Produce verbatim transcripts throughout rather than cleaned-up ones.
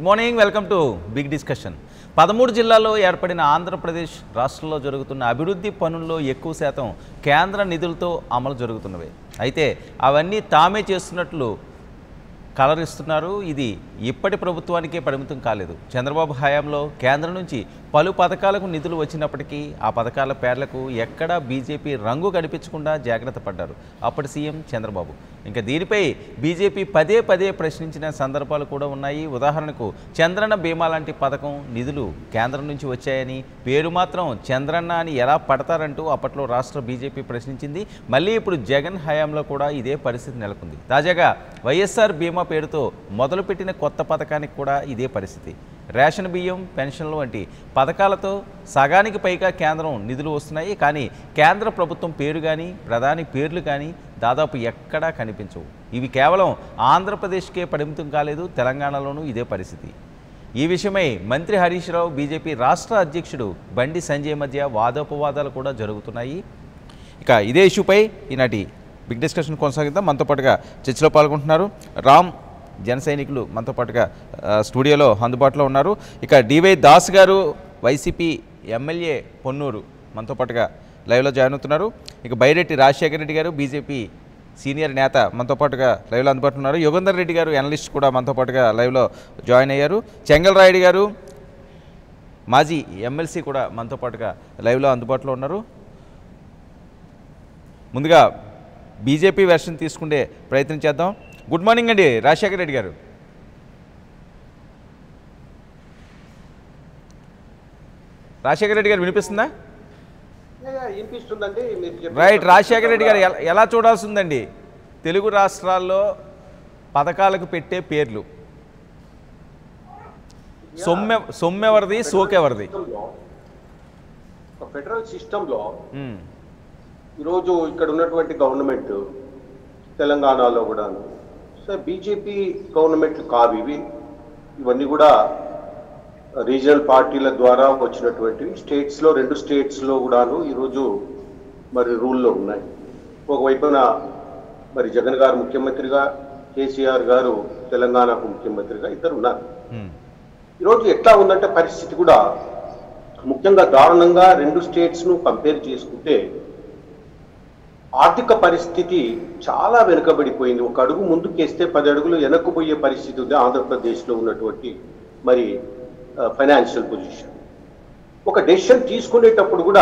Good morning, welcome to big discussion. పదమూడు జిల్లాల్లో ఏర్పడిన ఆంధ్రప్రదేశ్ రాష్ట్రంలో జరుగుతున్న అభివృద్ధి పనుల్లో ఎక్కువ శాతం కేంద్ర నిధులతో అమలు జరుగుతున్నవి. అయితే అవన్నీ తామే చేస్తున్నట్లు కలరిస్తున్నారు. ఇది ఇప్పటి ప్రభుత్వానికే పరిమితం కాలేదు. చంద్రబాబు హయాంలో కేంద్రం నుంచి పలు పథకాలకు నిధులు వచ్చినప్పటికీ ఆ పథకాల పేర్లకు ఎక్కడా బీజేపీ రంగు కనిపించకుండా జాగ్రత్త పడ్డారు అప్పటి సీఎం చంద్రబాబు. ఇంకా దీనిపై బీజేపీ పదే పదే ప్రశ్నించిన సందర్భాలు కూడా ఉన్నాయి. ఉదాహరణకు చంద్రన్న బీమా లాంటి పథకం నిధులు కేంద్రం నుంచి వచ్చాయని, పేరు మాత్రం చంద్రన్న అని ఎలా పడతారంటూ అప్పట్లో రాష్ట్ర బీజేపీ ప్రశ్నించింది. మళ్ళీ ఇప్పుడు జగన్ హయాంలో కూడా ఇదే పరిస్థితి నెలకొంది. తాజాగా వైఎస్ఆర్ బీమా పేరుతో మొదలుపెట్టిన కొత్త పథకానికి కూడా ఇదే పరిస్థితి. రేషన్ బియ్యం, పెన్షన్లు వంటి పథకాలతో సగానికి పైగా కేంద్రం నిధులు వస్తున్నాయి. కానీ కేంద్ర ప్రభుత్వం పేరు కానీ ప్రధాని పేర్లు కానీ దాదాపు ఎక్కడా కనిపించవు. ఇవి కేవలం ఆంధ్రప్రదేశ్కే పరిమితం కాలేదు, తెలంగాణలోనూ ఇదే పరిస్థితి. ఈ విషయమై మంత్రి హరీష్ రావు, బీజేపీ రాష్ట్ర అధ్యక్షుడు బండి సంజయ్ మధ్య వాదోపవాదాలు కూడా జరుగుతున్నాయి. ఇక ఇదే ఇష్యూపై ఈనాటి బిగ్ డిస్కషన్ కొనసాగిద్దాం. మనతో పాటుగా చర్చలో పాల్గొంటున్నారు రామ్, జన సైనికులు మనతో పాటుగా స్టూడియోలో అందుబాటులో ఉన్నారు. ఇక డివై దాస్ గారు, వైసీపీ ఎమ్మెల్యే పొన్నూరు మనతో పాటుగా లైవ్లో జాయిన్ అవుతున్నారు. ఇక బైరెడ్డి రాజశేఖర రెడ్డి గారు, బీజేపీ సీనియర్ నేత మనతో పాటుగా లైవ్లో అందుబాటులో ఉన్నారు. యోగేందర్ రెడ్డి గారు, అనలిస్ట్ కూడా మనతో పాటుగా లైవ్లో జాయిన్ అయ్యారు. చెంగల్రాయుడు గారు, మాజీ ఎమ్మెల్సీ కూడా మనతో పాటుగా లైవ్లో అందుబాటులో ఉన్నారు. ముందుగా బీజేపీ వెర్షన్ తీసుకునే ప్రయత్నం చేద్దాం. గుడ్ మార్నింగ్ అండి రాజశేఖర రెడ్డి గారు. రాజశేఖర రెడ్డి గారు వినిపిస్తుందా? రైట్. రాజశేఖర రెడ్డి గారు ఎలా చూడాల్సి ఉందండి తెలుగు రాష్ట్రాల్లో పథకాలకు పెట్టే పేర్లు? సొమ్మె సొమ్మెవరిది, సోకెవరిది? ఫెడరల్ సిస్టంలో ఈరోజు ఇక్కడ ఉన్నటువంటి గవర్నమెంట్ తెలంగాణలో కూడా సో బీజేపీ గవర్నమెంట్లు కావు ఇవి. ఇవన్నీ కూడా రీజనల్ పార్టీల ద్వారా వచ్చినటువంటివి. స్టేట్స్లో రెండు స్టేట్స్లో కూడాను ఈరోజు మరి రూల్లో ఉన్నాయి. ఒకవైపున మరి జగన్ గారు ముఖ్యమంత్రిగా, కేసీఆర్ గారు తెలంగాణకు ముఖ్యమంత్రిగా ఇద్దరు ఉన్నారు. ఈరోజు ఎట్లా ఉందంటే పరిస్థితి కూడా ముఖ్యంగా దారుణంగా రెండు స్టేట్స్ను కంపేర్ చేసుకుంటే ఆర్థిక పరిస్థితి చాలా వెనుకబడిపోయింది. ఒక అడుగు ముందుకేస్తే పది అడుగులు వెనక్కుపోయే పరిస్థితి ఉంది ఆంధ్రప్రదేశ్లో ఉన్నటువంటి మరి ఫైనాన్షియల్ పొజిషన్. ఒక డెసిషన్ తీసుకునేటప్పుడు కూడా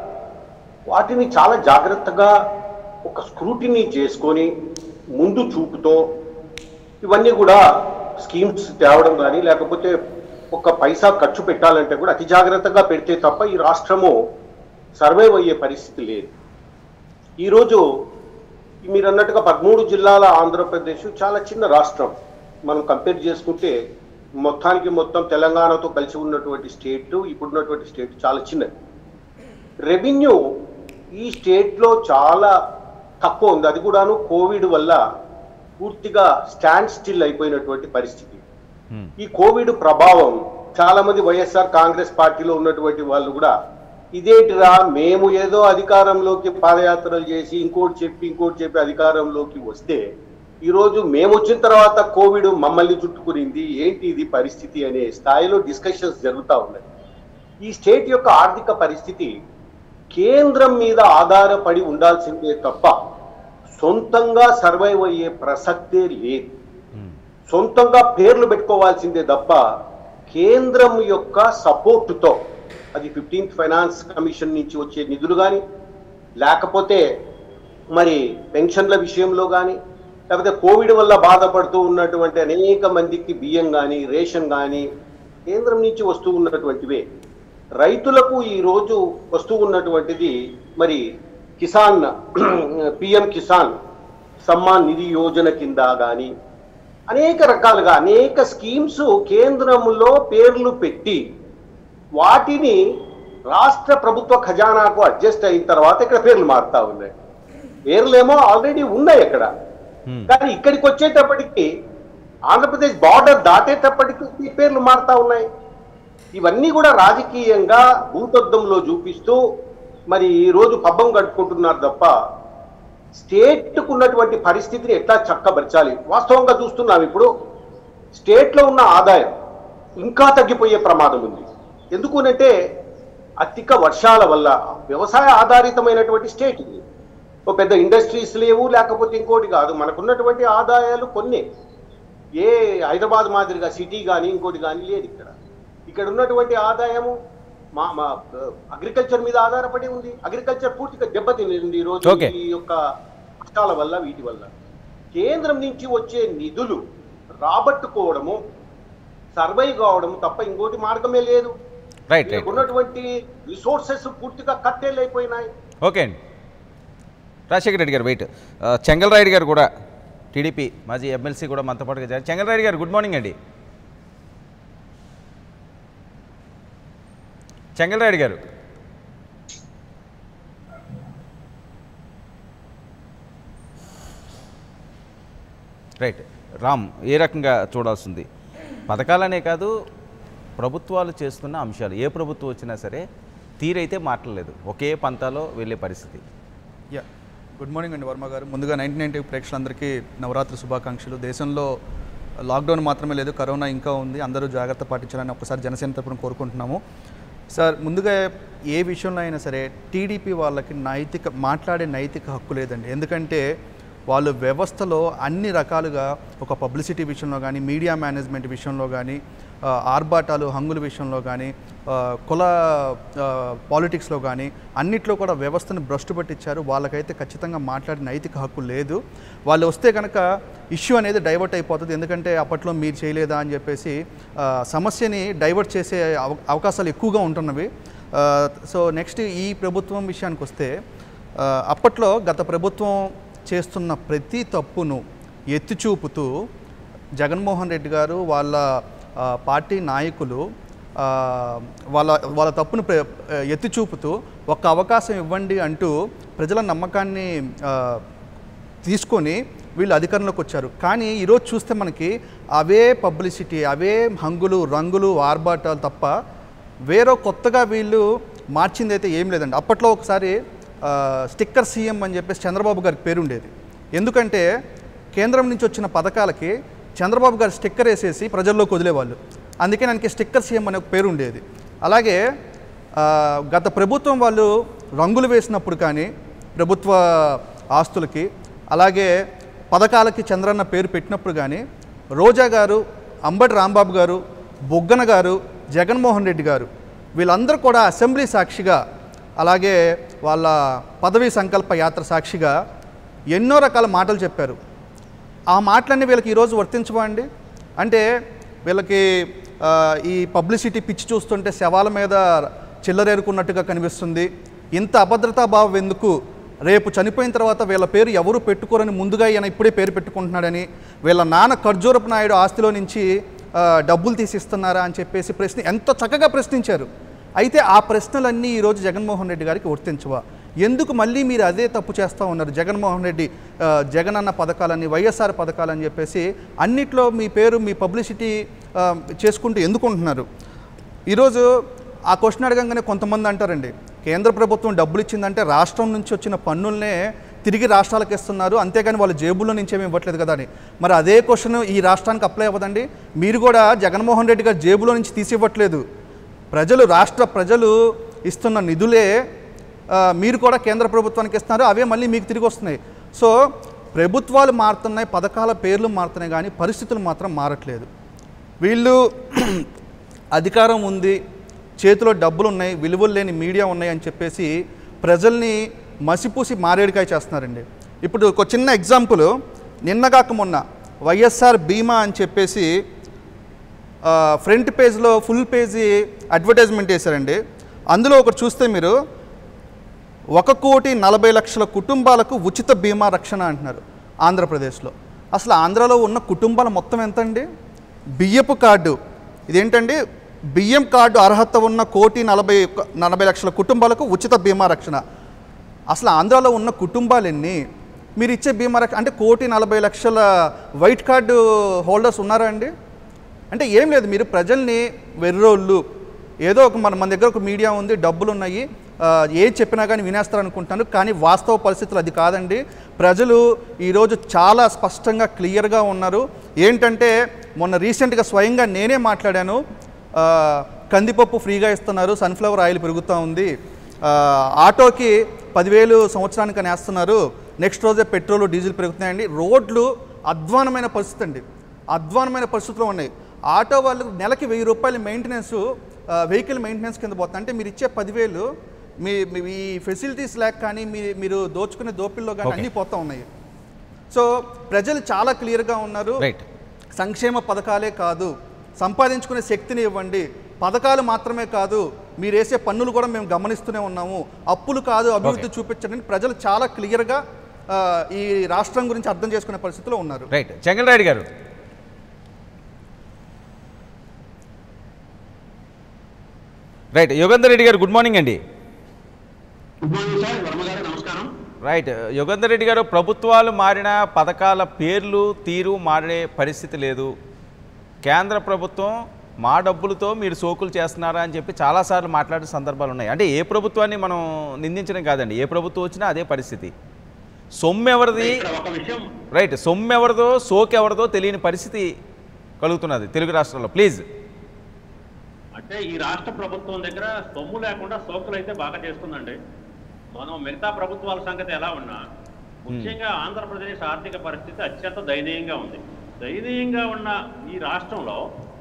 వాటిని చాలా జాగ్రత్తగా ఒక స్క్రూటినీ చేసుకొని ముందు చూపుతో ఇవన్నీ కూడా స్కీమ్స్ తేవడం కానీ లేకపోతే ఒక పైసా ఖర్చు పెట్టాలంటే కూడా అతి జాగ్రత్తగా పెడితే తప్ప ఈ రాష్ట్రము సర్వైవ్ అయ్యే పరిస్థితి లేదు. ఈరోజు మీరు అన్నట్టుగా పదమూడు జిల్లాల ఆంధ్రప్రదేశ్ చాలా చిన్న రాష్ట్రం. మనం కంపేర్ చేసుకుంటే మొత్తానికి మొత్తం తెలంగాణతో కలిసి ఉన్నటువంటి స్టేట్, ఇప్పుడున్నటువంటి స్టేట్ చాలా చిన్నది. రెవెన్యూ ఈ స్టేట్లో చాలా తక్కువ ఉంది. అది కూడాను కోవిడ్ వల్ల పూర్తిగా స్టాండ్ స్టిల్ అయిపోయినటువంటి పరిస్థితి. ఈ కోవిడ్ ప్రభావం చాలా మంది వైఎస్ఆర్ కాంగ్రెస్ పార్టీలో ఉన్నటువంటి వాళ్ళు కూడా ఇదేంటిరా మేము ఏదో అధికారంలోకి పాదయాత్రలు చేసి ఇంకోటి చెప్పి ఇంకోటి చెప్పి అధికారంలోకి వస్తే ఈరోజు మేము వచ్చిన తర్వాత కోవిడ్ మమ్మల్ని చుట్టుకునింది, ఏంటి ఇది పరిస్థితి అనే స్థాయిలో డిస్కషన్స్ జరుగుతూ ఉన్నాయి. ఈ స్టేట్ యొక్క ఆర్థిక పరిస్థితి కేంద్రం మీద ఆధారపడి ఉండాల్సిందే తప్ప సొంతంగా సర్వైవ్ అయ్యే ప్రసక్తే లేదు. సొంతంగా పేర్లు పెట్టుకోవాల్సిందే తప్ప కేంద్రం యొక్క సపోర్టుతో అది ఫిఫ్టీన్త్ ఫైనాన్స్ కమిషన్ నుంచి వచ్చే నిధులు కానీ లేకపోతే మరి పెన్షన్ల విషయంలో కానీ లేకపోతే కోవిడ్ వల్ల బాధపడుతూ ఉన్నటువంటి అనేక మందికి బియ్యం కానీ రేషన్ కానీ కేంద్రం నుంచి వస్తూ ఉన్నటువంటివే. రైతులకు ఈరోజు వస్తూ ఉన్నటువంటిది మరి కిసాన్ పిఎం కిసాన్ సమ్మాన్ నిధి యోజన కింద కానీ అనేక రకాలుగా అనేక స్కీమ్స్ కేంద్రంలో పేర్లు పెట్టి వాటిని రాష్ట్ర ప్రభుత్వ ఖజానాకు అడ్జస్ట్ అయిన తర్వాత ఇక్కడ పేర్లు మారుతా ఉన్నాయి. పేర్లేమో ఆల్రెడీ ఉన్నాయి అక్కడ, కానీ ఇక్కడికి వచ్చేటప్పటికి ఆంధ్రప్రదేశ్ బార్డర్ దాటేటప్పటికి పేర్లు మారుతా ఉన్నాయి. ఇవన్నీ కూడా రాజకీయంగా భూతద్దంలో చూపిస్తూ మరి ఈరోజు పబ్బం కట్టుకుంటున్నారు తప్ప స్టేట్కు ఉన్నటువంటి పరిస్థితిని ఎట్లా చక్కబరచాలి. వాస్తవంగా చూస్తున్నాం ఇప్పుడు స్టేట్లో ఉన్న ఆదాయం ఇంకా తగ్గిపోయే ప్రమాదం ఉంది. ఎందుకునంటే అధిక వర్షాల వల్ల వ్యవసాయ ఆధారితమైనటువంటి స్టేట్ ఇది. ఓ పెద్ద ఇండస్ట్రీస్ లేవు, లేకపోతే ఇంకోటి కాదు. మనకున్నటువంటి ఆదాయాలు కొన్ని. ఏ హైదరాబాద్ మాదిరిగా సిటీ కానీ ఇంకోటి కానీ లేదు ఇక్కడ. ఇక్కడ ఉన్నటువంటి ఆదాయము మా మా అగ్రికల్చర్ మీద ఆధారపడి ఉంది. అగ్రికల్చర్ పూర్తిగా దెబ్బతింది ఈరోజు ఈ యొక్క కష్టాల వల్ల, వీటి వల్ల. కేంద్రం నుంచి వచ్చే నిధులు రాబట్టుకోవడము, సర్వైవ్ కావడం తప్ప ఇంకోటి మార్గమే లేదు. రైట్ ఉన్నటువంటి రిసోర్సెస్ పూర్తిగా కట్టేలైపోయినాయి. ఓకే అండి. రాజశేఖర రెడ్డి గారు వెయిట్. చెంగల్రాయుడు గారు కూడా టీడీపీ మాజీ ఎమ్మెల్సీ కూడా మనతో పాటుగా చేశారు. చెంగల్రాయుడు గారు గుడ్ మార్నింగ్ అండి. చెంగల్రాయుడు గారు రైట్. రామ్, ఏ రకంగా చూడాల్సింది? పథకాలనే కాదు, ప్రభుత్వాలు చేస్తున్న అంశాలు, ఏ ప్రభుత్వం వచ్చినా సరే తీరైతే మాట్లాడలేదు, ఒకే పంతాలో వెళ్ళే పరిస్థితి. యా, గుడ్ మార్నింగ్ అండి వర్మ గారు. ముందుగా నైన్టీన్ నైన్టీ ప్రేక్షకులందరికీ నవరాత్రి శుభాకాంక్షలు. దేశంలో లాక్డౌన్ మాత్రమే లేదు, కరోనా ఇంకా ఉంది, అందరూ జాగ్రత్త పాటించాలని ఒకసారి జనసేన తరపున కోరుకుంటున్నాము. సార్, ముందుగా ఏ విషయంలో అయినా సరే టీడీపీ వాళ్ళకి నైతిక మాట్లాడే నైతిక హక్కు లేదండి. ఎందుకంటే వాళ్ళు వ్యవస్థలో అన్ని రకాలుగా ఒక పబ్లిసిటీ విషయంలో కానీ, మీడియా మేనేజ్మెంట్ విషయంలో కానీ, ఆర్భాటాలు హంగుల విషయంలో కానీ, కుల పాలిటిక్స్లో కానీ అన్నిట్లో కూడా వ్యవస్థను భ్రష్టు పట్టించారు. వాళ్ళకైతే ఖచ్చితంగా మాట్లాడే నైతిక హక్కు లేదు. వాళ్ళు వస్తే కనుక ఇష్యూ అనేది డైవర్ట్ అయిపోతుంది. ఎందుకంటే అప్పట్లో మీరు చేయలేదా అని చెప్పేసి సమస్యని డైవర్ట్ చేసే అవకాశాలు ఎక్కువగా ఉంటున్నవి. సో నెక్స్ట్ ఈ ప్రభుత్వం విషయానికి వస్తే, అప్పట్లో గత ప్రభుత్వం చేస్తున్న ప్రతి తప్పును ఎత్తి చూపుతూ జగన్మోహన్ రెడ్డి గారు వాళ్ళ పార్టీ నాయకులు వాళ్ళ వాళ్ళ తప్పును ఎత్తి చూపుతూ ఒక్క అవకాశం ఇవ్వండి అంటూ ప్రజల నమ్మకాన్ని తీసుకొని వీళ్ళు అధికారంలోకి వచ్చారు. కానీ ఈరోజు చూస్తే మనకి అవే పబ్లిసిటీ, అవే హంగులు రంగులు ఆర్భాటాలు తప్ప వేరే కొత్తగా వీళ్ళు మార్చింది అయితే ఏం లేదండి. అప్పట్లో ఒకసారి స్టిక్కర్ సీఎం అని చెప్పేసి చంద్రబాబు గారికి పేరు ఉండేది. ఎందుకంటే కేంద్రం నుంచి వచ్చిన పథకాలకి చంద్రబాబు గారు స్టిక్కర్ వేసేసి ప్రజల్లోకి వదిలేవాళ్ళు. అందుకే నాకు స్టిక్కర్ సీఎం అనే ఒక పేరు ఉండేది. అలాగే గత ప్రభుత్వం వాళ్ళు రంగులు వేసినప్పుడు కానీ ప్రభుత్వ ఆస్తులకి, అలాగే పథకాలకి చంద్రన్న పేరు పెట్టినప్పుడు కానీ రోజా గారు, అంబటి రాంబాబు గారు, బొగ్గన గారు, జగన్మోహన్ రెడ్డి గారు వీళ్ళందరూ కూడా అసెంబ్లీ సాక్షిగా, అలాగే వాళ్ళ పదవీ సంకల్ప యాత్ర సాక్షిగా ఎన్నో రకాల మాటలు చెప్పారు. ఆ మాటలన్నీ వీళ్ళకి ఈరోజు వర్తించవా అండి? అంటే వీళ్ళకి ఈ పబ్లిసిటీ పిచ్చి చూస్తుంటే శవాల మీద చిల్లరేరుకున్నట్టుగా కనిపిస్తుంది. ఇంత అభద్రతా భావం ఎందుకు? రేపు చనిపోయిన తర్వాత వీళ్ళ పేరు ఎవరు పెట్టుకోరని ముందుగా ఈయన ఇప్పుడే పేరు పెట్టుకుంటున్నాడని, వీళ్ళ నాన్న ఖర్జూరపు నాయుడు ఆస్తిలో నుంచి డబ్బులు తీసిస్తున్నారా అని చెప్పేసి ప్రశ్న ఎంతో చక్కగా ప్రశ్నించారు. అయితే ఆ ప్రశ్నలన్నీ ఈరోజు జగన్మోహన్ రెడ్డి గారికి వర్తించవా? ఎందుకు మళ్ళీ మీరు అదే తప్పు చేస్తూ ఉన్నారు? జగన్మోహన్ రెడ్డి జగనన్న పథకాలని, వైఎస్ఆర్ పథకాలని చెప్పేసి అన్నిట్లో మీ పేరు, మీ పబ్లిసిటీ చేసుకుంటూ ఎందుకుంటున్నారు? ఈరోజు ఆ క్వశ్చన్ అడగంగానే కొంతమంది అంటారండి, కేంద్ర ప్రభుత్వం డబ్బులు ఇచ్చిందంటే రాష్ట్రం నుంచి వచ్చిన పన్నులనే తిరిగి రాష్ట్రాలకు ఇస్తున్నారు, అంతేగాని వాళ్ళ జేబుల్లో నుంచి ఏమి ఇవ్వట్లేదు కదా అని. మరి అదే క్వశ్చన్ ఈ రాష్ట్రానికి అప్లై అవ్వదండి? మీరు కూడా జగన్మోహన్ రెడ్డి గారు జేబులో నుంచి తీసి ఇవ్వట్లేదు. ప్రజలు, రాష్ట్ర ప్రజలు ఇస్తున్న నిధులే మీరు కూడా కేంద్ర ప్రభుత్వానికి ఇస్తున్నారు, అవే మళ్ళీ మీకు తిరిగి వస్తున్నాయి. సో ప్రభుత్వాలు మారుతున్నాయి, పథకాల పేర్లు మారుతున్నాయి, కానీ పరిస్థితులు మాత్రం మారట్లేదు. వీళ్ళు అధికారం ఉంది, చేతిలో డబ్బులు ఉన్నాయి, విలువలు లేని మీడియా ఉన్నాయి అని చెప్పేసి ప్రజల్ని మసిపూసి మారేడికాయ చేస్తున్నారండి. ఇప్పుడు ఒక చిన్న ఎగ్జాంపుల్, నిన్నగాక మొన్న వైఎస్ఆర్ బీమా అని చెప్పేసి ఫ్రంట్ పేజ్లో ఫుల్ పేజీ అడ్వర్టైజ్మెంట్ వేశారండి. అందులో ఒకటి చూస్తే మీరు ఒక కోటి నలభై లక్షల కుటుంబాలకు ఉచిత బీమా రక్షణ అంటున్నారు ఆంధ్రప్రదేశ్లో. అసలు ఆంధ్రాలో ఉన్న కుటుంబాల మొత్తం ఎంత అండి? బియ్యపు కార్డు ఇదేంటండి? బియ్యం కార్డు అర్హత ఉన్న కోటి నలభై నలభై లక్షల కుటుంబాలకు ఉచిత బీమా రక్షణ. అసలు ఆంధ్రాలో ఉన్న కుటుంబాలు ఎన్ని? మీరు ఇచ్చే బీమా రక్షణ అంటే కోటి నలభై లక్షల వైట్ కార్డు హోల్డర్స్ ఉన్నారా అండి? అంటే ఏం లేదు, మీరు ప్రజల్ని వెర్రోళ్ళు, ఏదో ఒక మన మన దగ్గర ఒక మీడియా ఉంది, డబ్బులు ఉన్నాయి, ఏం చెప్పినా కానీ వినేస్తారనుకుంటాను, కానీ వాస్తవ పరిస్థితులు అది కాదండి. ప్రజలు ఈరోజు చాలా స్పష్టంగా క్లియర్గా ఉన్నారు. ఏంటంటే మొన్న రీసెంట్గా స్వయంగా నేనే మాట్లాడాను, కందిపప్పు ఫ్రీగా ఇస్తున్నారు, సన్ఫ్లవర్ ఆయిల్ పెరుగుతూ ఉంది, ఆటోకి పదివేలు సంవత్సరానికి వేస్తున్నారు, నెక్స్ట్ రోజే పెట్రోల్ డీజిల్ పెరుగుతున్నాయండి. రోడ్లు అధ్వానమైన పరిస్థితి అండి, అధ్వానమైన పరిస్థితులు ఉన్నాయి. ఆటో వాళ్ళు నెలకి వెయ్యి రూపాయలు మెయింటెనెన్స్, వెహికల్ మెయింటెనెన్స్ కింద పోతుంది. అంటే మీరు ఇచ్చే పదివేలు మీ ఈ ఫెసిలిటీస్ లేక కానీ మీ మీరు దోచుకునే దోపిల్లో కానీ అన్నీ పోతూ ఉన్నాయి. సో ప్రజలు చాలా క్లియర్గా ఉన్నారు. సంక్షేమ పథకాలే కాదు, సంపాదించుకునే శక్తిని ఇవ్వండి, పథకాలు మాత్రమే కాదు, మీరు వేసే పన్నులు కూడా మేము గమనిస్తూనే ఉన్నాము, అప్పులు కాదు అభివృద్ధి చూపించండి. ప్రజలు చాలా క్లియర్గా ఈ రాష్ట్రం గురించి అర్థం చేసుకునే పరిస్థితిలో ఉన్నారు. రైట్. చెంగల్రాయుడు గారు, right. Yogender Reddy garu, good morning అండి. Good morning sir, Varma garu నమస్కారం. రైట్. యోగేందర్ రెడ్డి గారు, ప్రభుత్వాలు మారిన పథకాల పేర్లు తీరు మారే పరిస్థితి లేదు, కేంద్ర ప్రభుత్వం మా డబ్బులతో మీరు సోకులు చేస్తున్నారా అని చెప్పి చాలాసార్లు మాట్లాడే సందర్భాలు ఉన్నాయి. అంటే ఏ ప్రభుత్వాన్ని మనం నిందించడం కాదండి, ఏ ప్రభుత్వం వచ్చినా అదే పరిస్థితి. సొమ్ము ఎవరిది, రైట్, సొమ్ము ఎవరిదో సోకు ఎవరిదో తెలియని పరిస్థితి కలుగుతున్నది తెలుగు రాష్ట్రాల్లో. ప్లీజ్. అంటే ఈ రాష్ట్ర ప్రభుత్వం దగ్గర సొమ్ము లేకుండా సోకులు అయితే బాగా చేస్తుందండి. మనం మిగతా ప్రభుత్వాల సంగతి ఎలా ఉన్నా, ముఖ్యంగా ఆంధ్రప్రదేశ్ ఆర్థిక పరిస్థితి అత్యంత దయనీయంగా ఉంది. దయనీయంగా ఉన్న ఈ రాష్ట్రంలో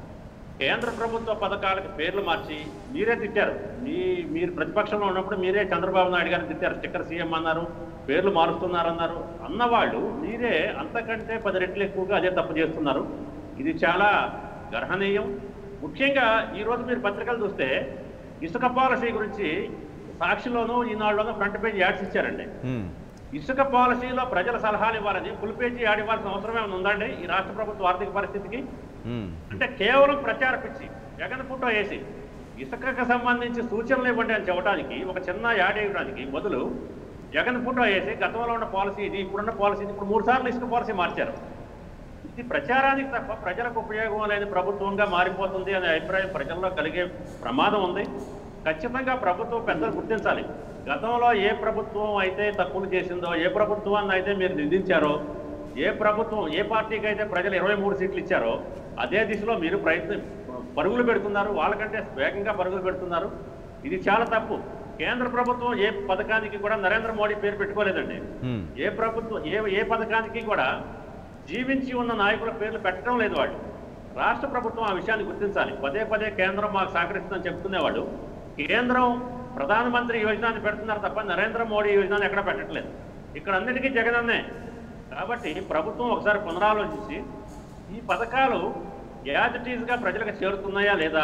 కేంద్ర ప్రభుత్వ పథకాలకు పేర్లు మార్చి మీరే తిట్టారు. మీ మీరు ప్రతిపక్షంలో ఉన్నప్పుడు మీరే చంద్రబాబు నాయుడు గారిని తిట్టారు, స్టిక్కర్ సీఎం అన్నారు, పేర్లు మారుస్తున్నారన్నారు. అన్నవాళ్ళు మీరే అంతకంటే పది రెట్లు ఎక్కువగా అదే తప్పు చేస్తున్నారు. ఇది చాలా గర్హనీయం. ముఖ్యంగా ఈరోజు మీరు పత్రికలు చూస్తే ఇసుక పాలసీ గురించి సాక్షిలోనూ ఈనాడులోనూ ఫ్రంట్ పేజ్ యాడ్స్ ఇచ్చారండి. ఇసుక పాలసీలో ప్రజల సలహాలు ఇవ్వాలని ఫుల్ పేజీ యాడ్ ఇవ్వాల్సిన అవసరం ఏమైనా ఉందండి ఈ రాష్ట్ర ప్రభుత్వ ఆర్థిక పరిస్థితికి? అంటే కేవలం ప్రచార పిచ్చి, జగన్ ఫోటో వేసి ఇసుకకు సంబంధించి సూచనలు ఇవ్వండి అని చెప్పడానికి ఒక చిన్న యాడ్ ఇవ్వడానికి బదులు జగన్ ఫోటో వేసి గతంలో ఉన్న పాలసీ ఇది, ఇప్పుడున్న పాలసీ ఇప్పుడు మూడు సార్లు ఇసుక పాలసీ మార్చారు. ఇది ప్రచారానికి తప్ప ప్రజలకు ఉపయోగం లేని ప్రభుత్వంగా మారిపోతుంది అనే అభిప్రాయం ప్రజల్లో కలిగే ప్రమాదం ఉంది. ఖచ్చితంగా ప్రభుత్వం పెద్దలు గుర్తించాలి. గతంలో ఏ ప్రభుత్వం అయితే తప్పులు చేసిందో, ఏ ప్రభుత్వాన్ని అయితే మీరు నిందించారో, ఏ ప్రభుత్వం ఏ పార్టీకి అయితే ప్రజలు ఇరవై మూడు సీట్లు ఇచ్చారో అదే దిశలో మీరు ప్రయత్నం పరుగులు పెడుతున్నారు, వాళ్ళకంటే వేగంగా పరుగులు పెడుతున్నారు. ఇది చాలా తప్పు. కేంద్ర ప్రభుత్వం ఏ పథకానికి కూడా నరేంద్ర మోడీ పేరు పెట్టుకోలేదండి. ఏ ప్రభుత్వం ఏ ఏ పథకానికి కూడా జీవించి ఉన్న నాయకుల పేర్లు పెట్టడం లేదు వాళ్ళు. రాష్ట్ర ప్రభుత్వం ఆ విషయాన్ని గుర్తించాలి. పదే పదే కేంద్రం మాకు సహకరిస్తుందని చెప్తునేవాళ్ళు కేంద్రం ప్రధానమంత్రి యోజనాన్ని పెడుతున్నారు తప్ప నరేంద్ర మోడీ యోజనాన్ని ఎక్కడ పెట్టట్లేదు. ఇక్కడ అన్నిటికీ జగనన్నే. కాబట్టి ప్రభుత్వం ఒకసారి పునరాలోచించి ఈ పథకాలు యాజ్ ఇట్ ఈజ్గా ప్రజలకు చేరుతున్నాయా లేదా,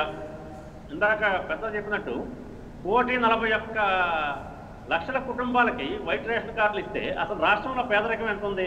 ఇందాక పెద్ద చెప్పినట్టు కోటి నలభై ఒక్క లక్షల కుటుంబాలకి వైట్ రేషన్ కార్డులు ఇస్తే అసలు రాష్ట్రంలో పేదరికం ఎంత ఉంది,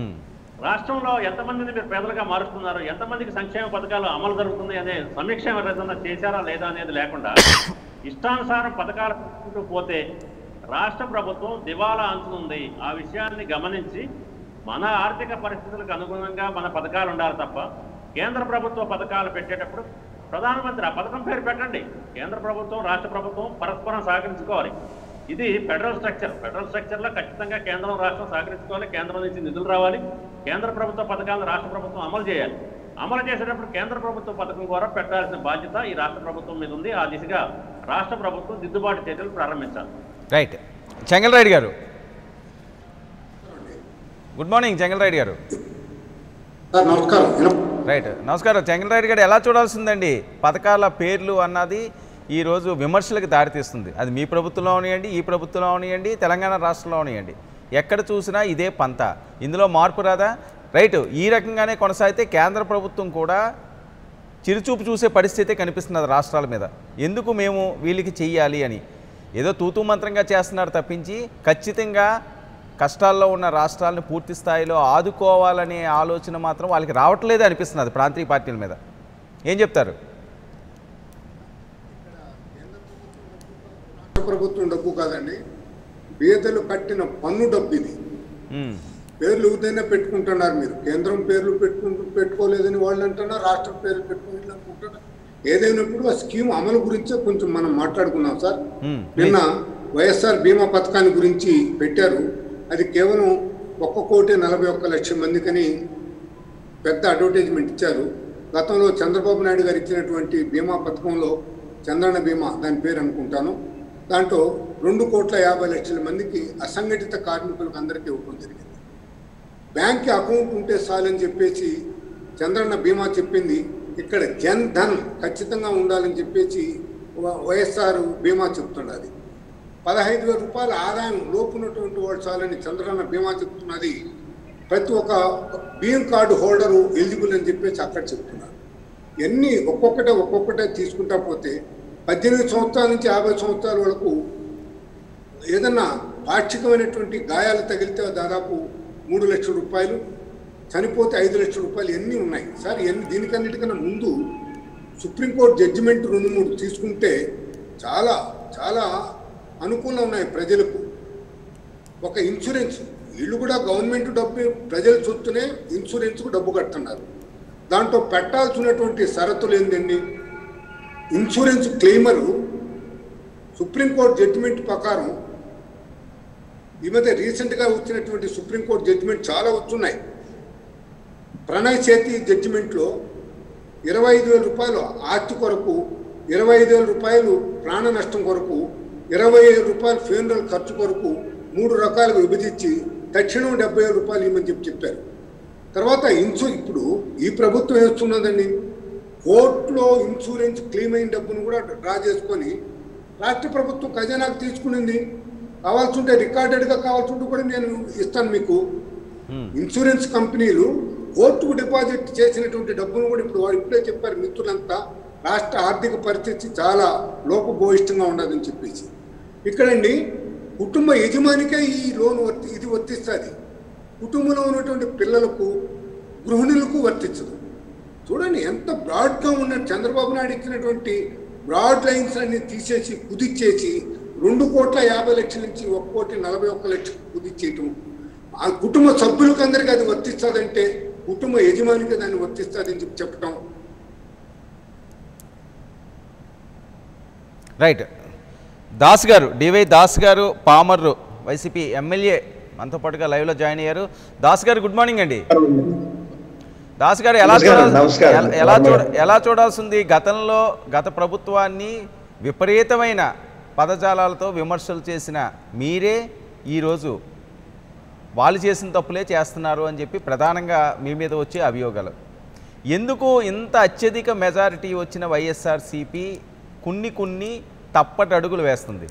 రాష్ట్రంలో ఎంతమందిని మీరు పేదలుగా మారుస్తున్నారు, ఎంతమందికి సంక్షేమ పథకాలు అమలు జరుగుతున్నాయి అనే సమీక్ష ఏదైనా చేశారా లేదా అనేది లేకుండా ఇష్టానుసారం పథకాలు పెట్టుకుంటూ పోతే రాష్ట్ర ప్రభుత్వం దివాలా అంచునుంది. ఆ విషయాన్ని గమనించి మన ఆర్థిక పరిస్థితులకు అనుగుణంగా మన పథకాలు ఉండాలి తప్ప కేంద్ర ప్రభుత్వ పథకాలు పెట్టేటప్పుడు ప్రధానమంత్రి ఆ పథకం పేరు పెట్టండి. కేంద్ర ప్రభుత్వం రాష్ట్ర ప్రభుత్వం పరస్పరం సహకరించుకోవాలి. ఇది ఫెడరల్ స్ట్రక్చర్. ఫెడరల్ స్ట్రక్చర్లో ఖచ్చితంగా కేంద్రం రాష్ట్రం సహకరించుకోవాలి. కేంద్రం నుంచి నిధులు రావాలి. కేంద్ర ప్రభుత్వ పథకాలను రాష్ట్ర ప్రభుత్వం అమలు చేయాలి. అమలు చేసేటప్పుడు కేంద్ర ప్రభుత్వ పథకం ద్వారా పెట్టాల్సిన బాధ్యత ఈ రాష్ట్ర ప్రభుత్వం మీద ఉంది. ఆ దిశగా రాష్ట్ర ప్రభుత్వం దిద్దుబాటు చర్యలు ప్రారంభించాలి. రైట్. చెంగల్రాయుడు గారు, గుడ్ మార్నింగ్. చెంగల్రాయుడు గారు, నమస్కారం. రైట్, నమస్కారం. చెంగల్రాయుడు గారు, ఎలా చూడాల్సిందండి పథకాల పేర్లు అన్నది ఈరోజు విమర్శలకు దారితీస్తుంది. అది మీ ప్రభుత్వంలో ఉన్నాయండి, ఈ ప్రభుత్వంలో ఉన్నాయండి, తెలంగాణ రాష్ట్రంలో ఉన్నాయండి, ఎక్కడ చూసినా ఇదే పంత. ఇందులో మార్పు రాదా? రైట్. ఈ రకంగానే కొనసాగితే కేంద్ర ప్రభుత్వం కూడా చిరుచూపు చూసే పరిస్థితి కనిపిస్తున్నది రాష్ట్రాల మీద. ఎందుకు మేము వీళ్ళకి చెయ్యాలి అని ఏదో తూతూ మంత్రంగా చేస్తున్నారు తప్పించి ఖచ్చితంగా కష్టాల్లో ఉన్న రాష్ట్రాలను పూర్తి స్థాయిలో ఆదుకోవాలనే ఆలోచన మాత్రం వాళ్ళకి రావట్లేదే అనిపిస్తున్నది ప్రాంతీయ పార్టీల మీద. ఏం చెప్తారు? రాష్ట్ర ప్రభుత్వం డబ్బు కాదండి, పేదలు కట్టిన పన్ను డబ్బు ఇది. పేర్లు ఏదైనా పెట్టుకుంటున్నారు మీరు. కేంద్రం పేర్లు పెట్టుకుంటూ పెట్టుకోలేదని వాళ్ళు అంటున్నారు, రాష్ట్రం పేర్లు పెట్టుకోలేదు అనుకుంటున్నారు. ఏదైనప్పుడు ఆ స్కీమ్ అమలు గురించే కొంచెం మనం మాట్లాడుకున్నాం సార్. నిన్న వైఎస్ఆర్ బీమా పథకాన్ని గురించి పెట్టారు. అది కేవలం ఒక్క కోటి నలభై ఒక్క లక్షల మందికని పెద్ద అడ్వర్టైజ్మెంట్ ఇచ్చారు. గతంలో చంద్రబాబు నాయుడు గారు ఇచ్చినటువంటి బీమా పథకంలో చంద్రన్న బీమా దాని పేరు అనుకుంటాను, దాంట్లో రెండు కోట్ల యాభై లక్షల మందికి అసంఘటిత కార్మికులకు అందరికీ ఇవ్వడం జరిగింది. బ్యాంక్ అకౌంట్ ఉంటే చాలని చెప్పేసి చంద్రన్న బీమా చెప్పింది. ఇక్కడ జన్ ధన్ ఖచ్చితంగా ఉండాలని చెప్పేసి వైఎస్ఆర్ బీమా చెప్తున్నది. పదహైదు వేల రూపాయల ఆదాయం లోపున్నటువంటి వాళ్ళు చాలని చంద్రన్న బీమా చెప్తున్నది. ప్రతి ఒక్క బియ్యం కార్డు హోల్డరు ఎలిజిబుల్ అని చెప్పేసి అక్కడ చెప్తున్నారు. ఇవన్నీ ఒక్కొక్కటే ఒక్కొక్కటే తీసుకుంటా పోతే పద్దెనిమిది సంవత్సరాల నుంచి యాభై సంవత్సరాల వరకు ఏదన్నా పాక్షికమైనటువంటి గాయాలు తగిలితే దాదాపు మూడు లక్షల రూపాయలు, చనిపోతే ఐదు లక్షల రూపాయలు ఎన్ని ఉన్నాయి సార్. ఎన్ని దీనికన్నిటికన్నా ముందు సుప్రీంకోర్టు జడ్జిమెంట్ రెండు మూడు తీసుకుంటే చాలా చాలా అనుకూలంగా ఉన్నాయి ప్రజలకు. ఒక ఇన్సూరెన్స్, వీళ్ళు కూడా గవర్నమెంట్ డబ్బు ప్రజల సొత్తునే ఇన్సూరెన్స్కు డబ్బు కడుతున్నారు. దాంట్లో పెట్టాల్సినటువంటి షరతులు ఏంటండి? ఇన్సూరెన్స్ క్లెయిమరు సుప్రీంకోర్టు జడ్జిమెంట్ ప్రకారం ఈ మధ్య రీసెంట్గా వచ్చినటువంటి సుప్రీంకోర్టు జడ్జిమెంట్ చాలా వచ్చున్నాయి. ప్రణయ్ చేతి జడ్జిమెంట్లో ఇరవై ఐదు వేల రూపాయలు ఆస్తి కొరకు, ఇరవై ఐదు వేల రూపాయలు ప్రాణ నష్టం కొరకు, ఇరవై ఐదు రూపాయలు ఫ్యూనరల్ ఖర్చు కొరకు మూడు రకాలుగా విభజించి తక్షణం డెబ్బై వేల రూపాయలు ఇవ్వమని చెప్పి చెప్పారు. తర్వాత ఇన్సూ ఇప్పుడు ఈ ప్రభుత్వం వేస్తున్నదండి, కోర్టులో ఇన్సూరెన్స్ క్లెయిమ్ అయిన డబ్బును కూడా డ్రా చేసుకొని రాష్ట్ర ప్రభుత్వం ఖజానాకు తీసుకునింది. కావాల్సి ఉంటే రికార్డెడ్గా కావాల్సి ఉంటే కూడా నేను ఇస్తాను మీకు. ఇన్సూరెన్స్ కంపెనీలు కోర్టుకు డిపాజిట్ చేసినటువంటి డబ్బును కూడా ఇప్పుడు వాడు ఇప్పుడే చెప్పారు మిత్రులంతా, రాష్ట్ర ఆర్థిక పరిస్థితి చాలా లోపభూయిష్టంగా ఉండదని చెప్పేసి. ఇక్కడండి కుటుంబ యజమానికే ఈ లోన్ వర్తి ఇది వర్తిస్తుంది, కుటుంబంలో ఉన్నటువంటి పిల్లలకు గృహిణులకు వర్తించదు. చూడండి ఎంత బ్రాడ్గా ఉన్న చంద్రబాబు నాయుడు ఇచ్చినటువంటి బ్రాడ్ లైన్స్ అన్ని తీసేసి కుదిచ్చేసి రెండు కోట్ల యాభై లక్షల నుంచి ఒక కోటి నలభై ఒక్క లక్షలు కుదిచ్చేయటం. ఆ కుటుంబ సభ్యులకు అందరికీ అది వర్తిస్తుందంటే కుటుంబ యజమానికి దాన్ని వర్తిస్తుందని చెప్పి చెప్పటం. రైట్. దాస్ గారు, డివై దాస్ గారు పామర్రు వైసీపీ ఎమ్మెల్యే మనతో పాటుగా లైవ్లో జాయిన్ అయ్యారు. దాస్ గారు గుడ్ మార్నింగ్ అండి. దాస్ గారు ఎలా చూడాల్సి ఎలా చూడ ఎలా చూడాల్సింది గతంలో గత ప్రభుత్వాన్ని విపరీతమైన పదజాలాలతో విమర్శలు చేసిన మీరే ఈరోజు వాళ్ళు చేసిన తప్పులే చేస్తున్నారు అని చెప్పి ప్రధానంగా మీ మీద వచ్చే అభియోగాలు. ఎందుకు ఇంత అత్యధిక మెజారిటీ వచ్చిన వైఎస్ఆర్సీపీ కొన్ని కొన్ని తప్పటి అడుగులు వేస్తుంది?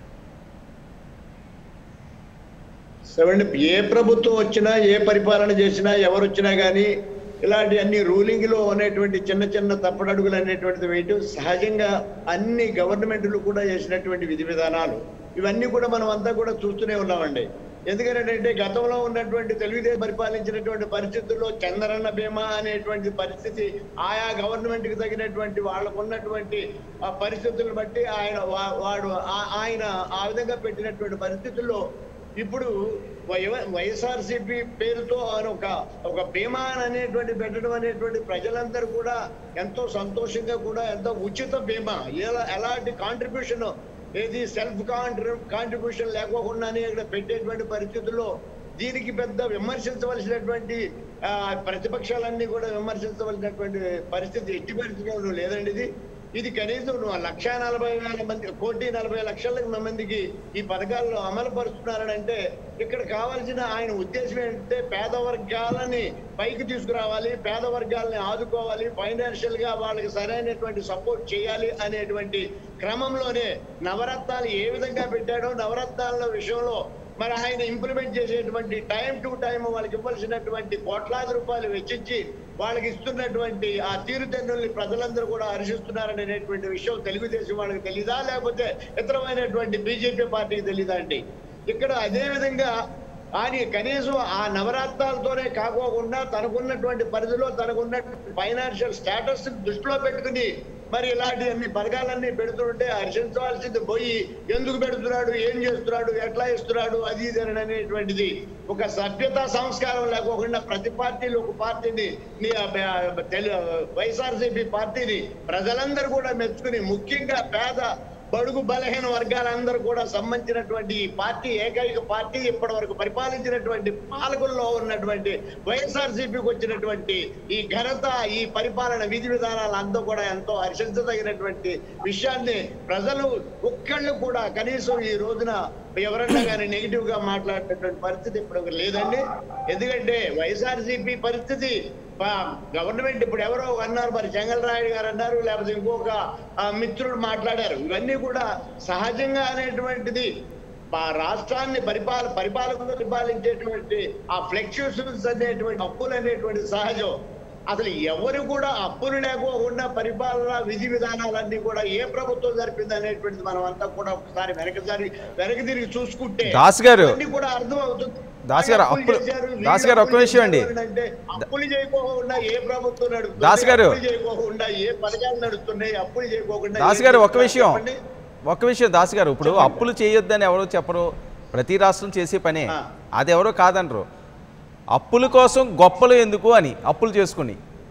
సెవెంటీ ఏ ప్రభుత్వం వచ్చినా ఏ పరిపాలన చేసినా ఎవరు వచ్చినా కానీ ఇలాంటి అన్ని రూలింగ్లో అనేటువంటి చిన్న చిన్న తప్పటడుగులు అనేటువంటిది వేయటం సహజంగా అన్ని గవర్నమెంట్లు కూడా చేసినటువంటి విధి విధానాలు ఇవన్నీ కూడా మనం అంతా కూడా చూస్తూనే ఉన్నామండి. ఎందుకంటే గతంలో ఉన్నటువంటి తెలుగుదేశం పరిపాలించినటువంటి పరిస్థితుల్లో చంద్రన్న బీమా అనేటువంటి పరిస్థితి ఆయా గవర్నమెంట్కి తగినటువంటి వాళ్ళకు ఉన్నటువంటి ఆ పరిస్థితులను బట్టి ఆయన వాడు ఆయన ఆ విధంగా పెట్టినటువంటి పరిస్థితుల్లో ఇప్పుడు వైఎస్ఆర్సీపీ పేరుతో ఆయన ఒక ఒక బీమా అనేటువంటి పెట్టడం అనేటువంటి ప్రజలందరూ కూడా ఎంతో సంతోషంగా కూడా ఎంతో ఉచిత బీమా ఎలా ఎలాంటి కాంట్రిబ్యూషన్ ఏది సెల్ఫ్ కాంట్రి కాంట్రిబ్యూషన్ లేకోకుండానే ఇక్కడ పెట్టేటువంటి పరిస్థితుల్లో దీనికి పెద్ద విమర్శించవలసినటువంటి ప్రతిపక్షాలన్నీ కూడా విమర్శించవలసినటువంటి పరిస్థితి ఎట్టి పరిస్థితుల్లో లేదండి. ఇది ఇది కనీసం లక్ష నలభై వేల మంది కోటి నలభై లక్షల మందికి ఈ పథకాలను అమలు పరుస్తున్నారని అంటే ఇక్కడ కావాల్సిన ఆయన ఉద్దేశం ఏంటంటే పేద వర్గాలని పైకి తీసుకురావాలి, పేద వర్గాలని ఆదుకోవాలి, ఫైనాన్షియల్ గా వాళ్ళకి సరైనటువంటి సపోర్ట్ చేయాలి అనేటువంటి క్రమంలోనే నవరత్నాలు ఏ విధంగా పెట్టాడో నవరత్నాల విషయంలో మరి ఆయన ఇంప్లిమెంట్ చేసేటువంటి టైం టు టైం వాళ్ళకి ఇవ్వాల్సినటువంటి కోట్లాది రూపాయలు వెచ్చించి వాళ్ళకి ఇస్తున్నటువంటి ఆ తీరుతెన్నుల్ని ప్రజలందరూ కూడా హర్షిస్తున్నారనేటువంటి విషయం తెలుగుదేశం వాళ్ళకి తెలీదా, లేకపోతే ఇతరమైనటువంటి బీజేపీ పార్టీకి తెలీదా అండి? ఇక్కడ అదే విధంగా ఆయన కనీసం ఆ నవరత్నాలతోనే కాకోకుండా తనకున్నటువంటి పరిధిలో తనకున్న ఫైనాన్షియల్ స్టేటస్ దృష్టిలో పెట్టుకుని మరి ఇలాంటి అన్ని పథకాలన్నీ పెడుతుంటే హర్షించవలసింది పోయి ఎందుకు పెడుతున్నాడు, ఏం చేస్తున్నాడు, ఎట్లా ఇస్తున్నాడు, అది ఇది అనేటువంటిది ఒక సభ్యత సంస్కారం లేకోకుండా ప్రతి పార్టీలు ఒక పార్టీని వైఎస్ఆర్సీపీ పార్టీని ప్రజలందరూ కూడా మెచ్చుకుని ముఖ్యంగా పేద బడుగు బలహీన వర్గాలందరూ కూడా సంబంధించినటువంటి ఈ పార్టీ ఏకైక పార్టీ ఇప్పటి వరకు పరిపాలించినటువంటి పాలకుల్లో ఉన్నటువంటి వైఎస్ఆర్సీపీకి వచ్చినటువంటి ఈ ఘనత, ఈ పరిపాలన విధి విధానాలు అంతా కూడా ఎంతో హర్షించదగినటువంటి విషయాన్ని ప్రజలు ఒక్కళ్ళు కూడా కనీసం ఈ రోజున ఎవరన్నా కానీ నెగిటివ్ గా మాట్లాడేటువంటి పరిస్థితి ఇప్పుడు లేదండి. ఎందుకంటే వైఎస్ఆర్సీపీ పరిస్థితి గవర్నమెంట్ ఇప్పుడు ఎవరో అన్నారు, మరి చెంగల్రాయుడు గారు అన్నారు, లేకపోతే ఇంకొక మిత్రుడు మాట్లాడారు. ఇవన్నీ కూడా సహజంగా అనేటువంటిది రాష్ట్రాన్ని పరిపాల పరిపాలకులు పరిపాలించేటువంటి ఆ ఫ్లెక్చుయేషన్స్ అనేటువంటి అప్పులు అనేటువంటి సహజం. అసలు ఎవరు కూడా అప్పులు లేకోకుండా పరిపాలన విధి విధానాలన్నీ కూడా ఏ ప్రభుత్వం జరిపింది అనేటువంటిది మనం అంతా కూడా ఒకసారి వెనకసారి వెనక తిరిగి చూసుకుంటే దాస్ గారు కూడా అర్థం అవుతుంది. దాస్ గారు అప్పులు దాస్ గారు ఒక్క విషయం అండి, అప్పులు చేయకోకుండా ఏ ప్రభుత్వం నడుస్తుంది, దాస్ గారు చేయకోకుండా ఏ పథకాలు నడుస్తున్నాయి, అప్పులు చేయకోకుండా దాస్ గారు ఒక్క విషయం ఒక్క విషయం దాస్ గారు ఇప్పుడు అప్పులు చేయొద్దని ఎవరో చెప్పరు, ప్రతి రాష్ట్రం చేసే పనే, అది ఎవరో కాదనరు. అప్పుల కోసం గొప్పలు ఎందుకు అని అప్పులు చేసుకుని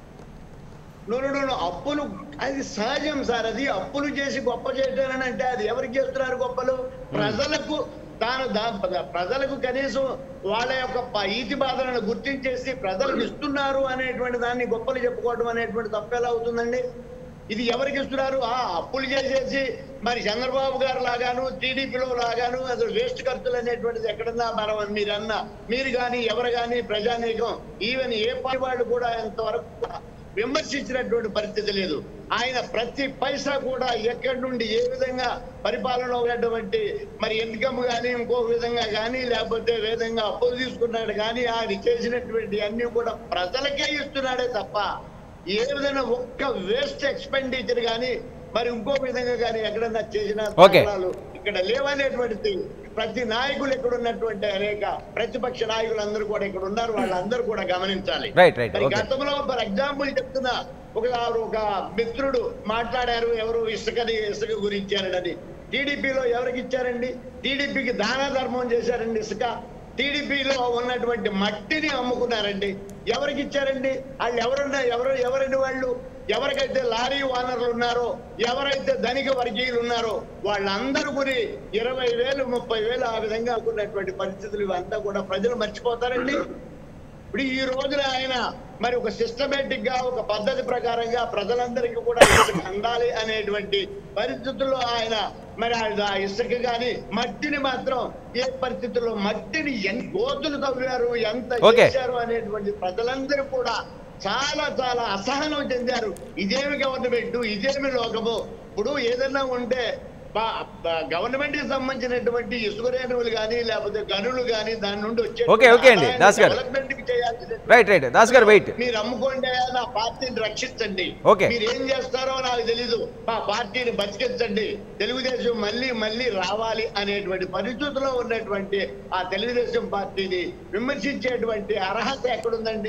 అప్పులు అది సహజం సార్. అది అప్పులు చేసి గొప్ప చేయటం అంటే అది ఎవరికి చేస్తున్నారు గొప్పలు? ప్రజలకు తాను ప్రజలకు కనీసం వాళ్ళ యొక్క ఈతి బాధలను గుర్తించేసి ప్రజలకు ఇస్తున్నారు అనేటువంటి దాన్ని గొప్పలు చెప్పుకోవడం అనేటువంటి తప్పెలా అవుతుందండి? ఇది ఎవరికి ఇస్తున్నారు? ఆ అప్పులు చేసేసి మరి చంద్రబాబు గారు లాగాను టీడీపీలో లాగాను అసలు వేస్ట్ ఖర్చులు అనేటువంటిది ఎక్కడన్నా మనం మీరన్నా మీరు కానీ ఎవరు కానీ ప్రజానీకం ఈవెన్ ఏ పార్టీ వాళ్ళు కూడా ఇంతవరకు విమర్శించినటువంటి పరిస్థితి లేదు. ఆయన ప్రతి పైసా కూడా ఎక్కడి నుండి ఏ విధంగా పరిపాలనలో ఉన్నటువంటి మరి ఇన్కమ్ కానీ ఇంకో విధంగా కానీ లేకపోతే విధంగా అప్పులు తీసుకున్నాడు కానీ ఆయన చేసినటువంటి అన్ని కూడా ప్రజలకే ఇస్తున్నాడే తప్ప ఏ విధంగా ఒక్క వేస్ట్ ఎక్స్పెండిచర్ కానీ మరి ఇంకో విధంగా కానీ ఎక్కడన్నా చేసిన ఇక్కడ లేవనేటువంటిది ప్రతి నాయకులు ఇక్కడ ఉన్నటువంటి అనేక ప్రతిపక్ష నాయకులు అందరూ కూడా ఇక్కడ ఉన్నారు, వాళ్ళందరూ కూడా గమనించాలి. గతంలో ఫర్ ఎగ్జాంపుల్ చెప్తున్నా, ఒక ఒక మిత్రుడు మాట్లాడారు ఎవరు ఇసుకని ఇసుక గురించి అని. టీడీపీలో ఎవరికి ఇచ్చారండి? టీడీపీకి దాన ధర్మం చేశారండి ఇసుక. టీడీపీలో ఉన్నటువంటి మట్టిని అమ్ముకున్నారండి. ఎవరికి ఇచ్చారండి? వాళ్ళు ఎవరున్నా ఎవరు ఎవరండి వాళ్ళు? ఎవరికైతే లారీ ఓనర్లు ఉన్నారో, ఎవరైతే ధనిక వర్గీయులు ఉన్నారో వాళ్ళందరూ కూడా ఇరవై వేలు ముప్పై వేలు ఆ విధంగా అనుకున్నటువంటి పరిస్థితులు ఇవంతా కూడా ప్రజలు మర్చిపోతారండి. ఇప్పుడు ఈ రోజున ఆయన మరి ఒక సిస్టమేటిక్ గా ఒక పద్ధతి ప్రకారంగా ప్రజలందరికీ కూడా అందాలి అనేటువంటి పరిస్థితుల్లో ఆయన మరి ఆ ఇసుక కానీ మట్టిని మాత్రం ఏ పరిస్థితుల్లో మట్టిని ఎన్ని గోతులు తవ్వారు, ఎంత చేశారు అనేటువంటి ప్రజలందరూ కూడా చాలా చాలా అసహనం చెందారు. ఇదేమి గవర్నమెంట్, ఇదేమి లోకము. ఇప్పుడు ఏదైనా ఉంటే గవర్నమెంట్ కి సంబంధించినటువంటి ఇసుక రేణువులు కానీ లేకపోతే గనులు కానీ దాని నుండి వచ్చే డెవలప్మెంట్ కి చేయాల్సి మీరు అమ్ముకోండి, నా పార్టీని రక్షించండి. మీరు ఏం చేస్తారో నాకు తెలీదు, మా పార్టీని బతికించండి, తెలుగుదేశం మళ్ళీ మళ్ళీ రావాలి అనేటువంటి పరిస్థితిలో ఉన్నటువంటి ఆ తెలుగుదేశం పార్టీని విమర్శించేటువంటి అర్హత ఎక్కడుందండి?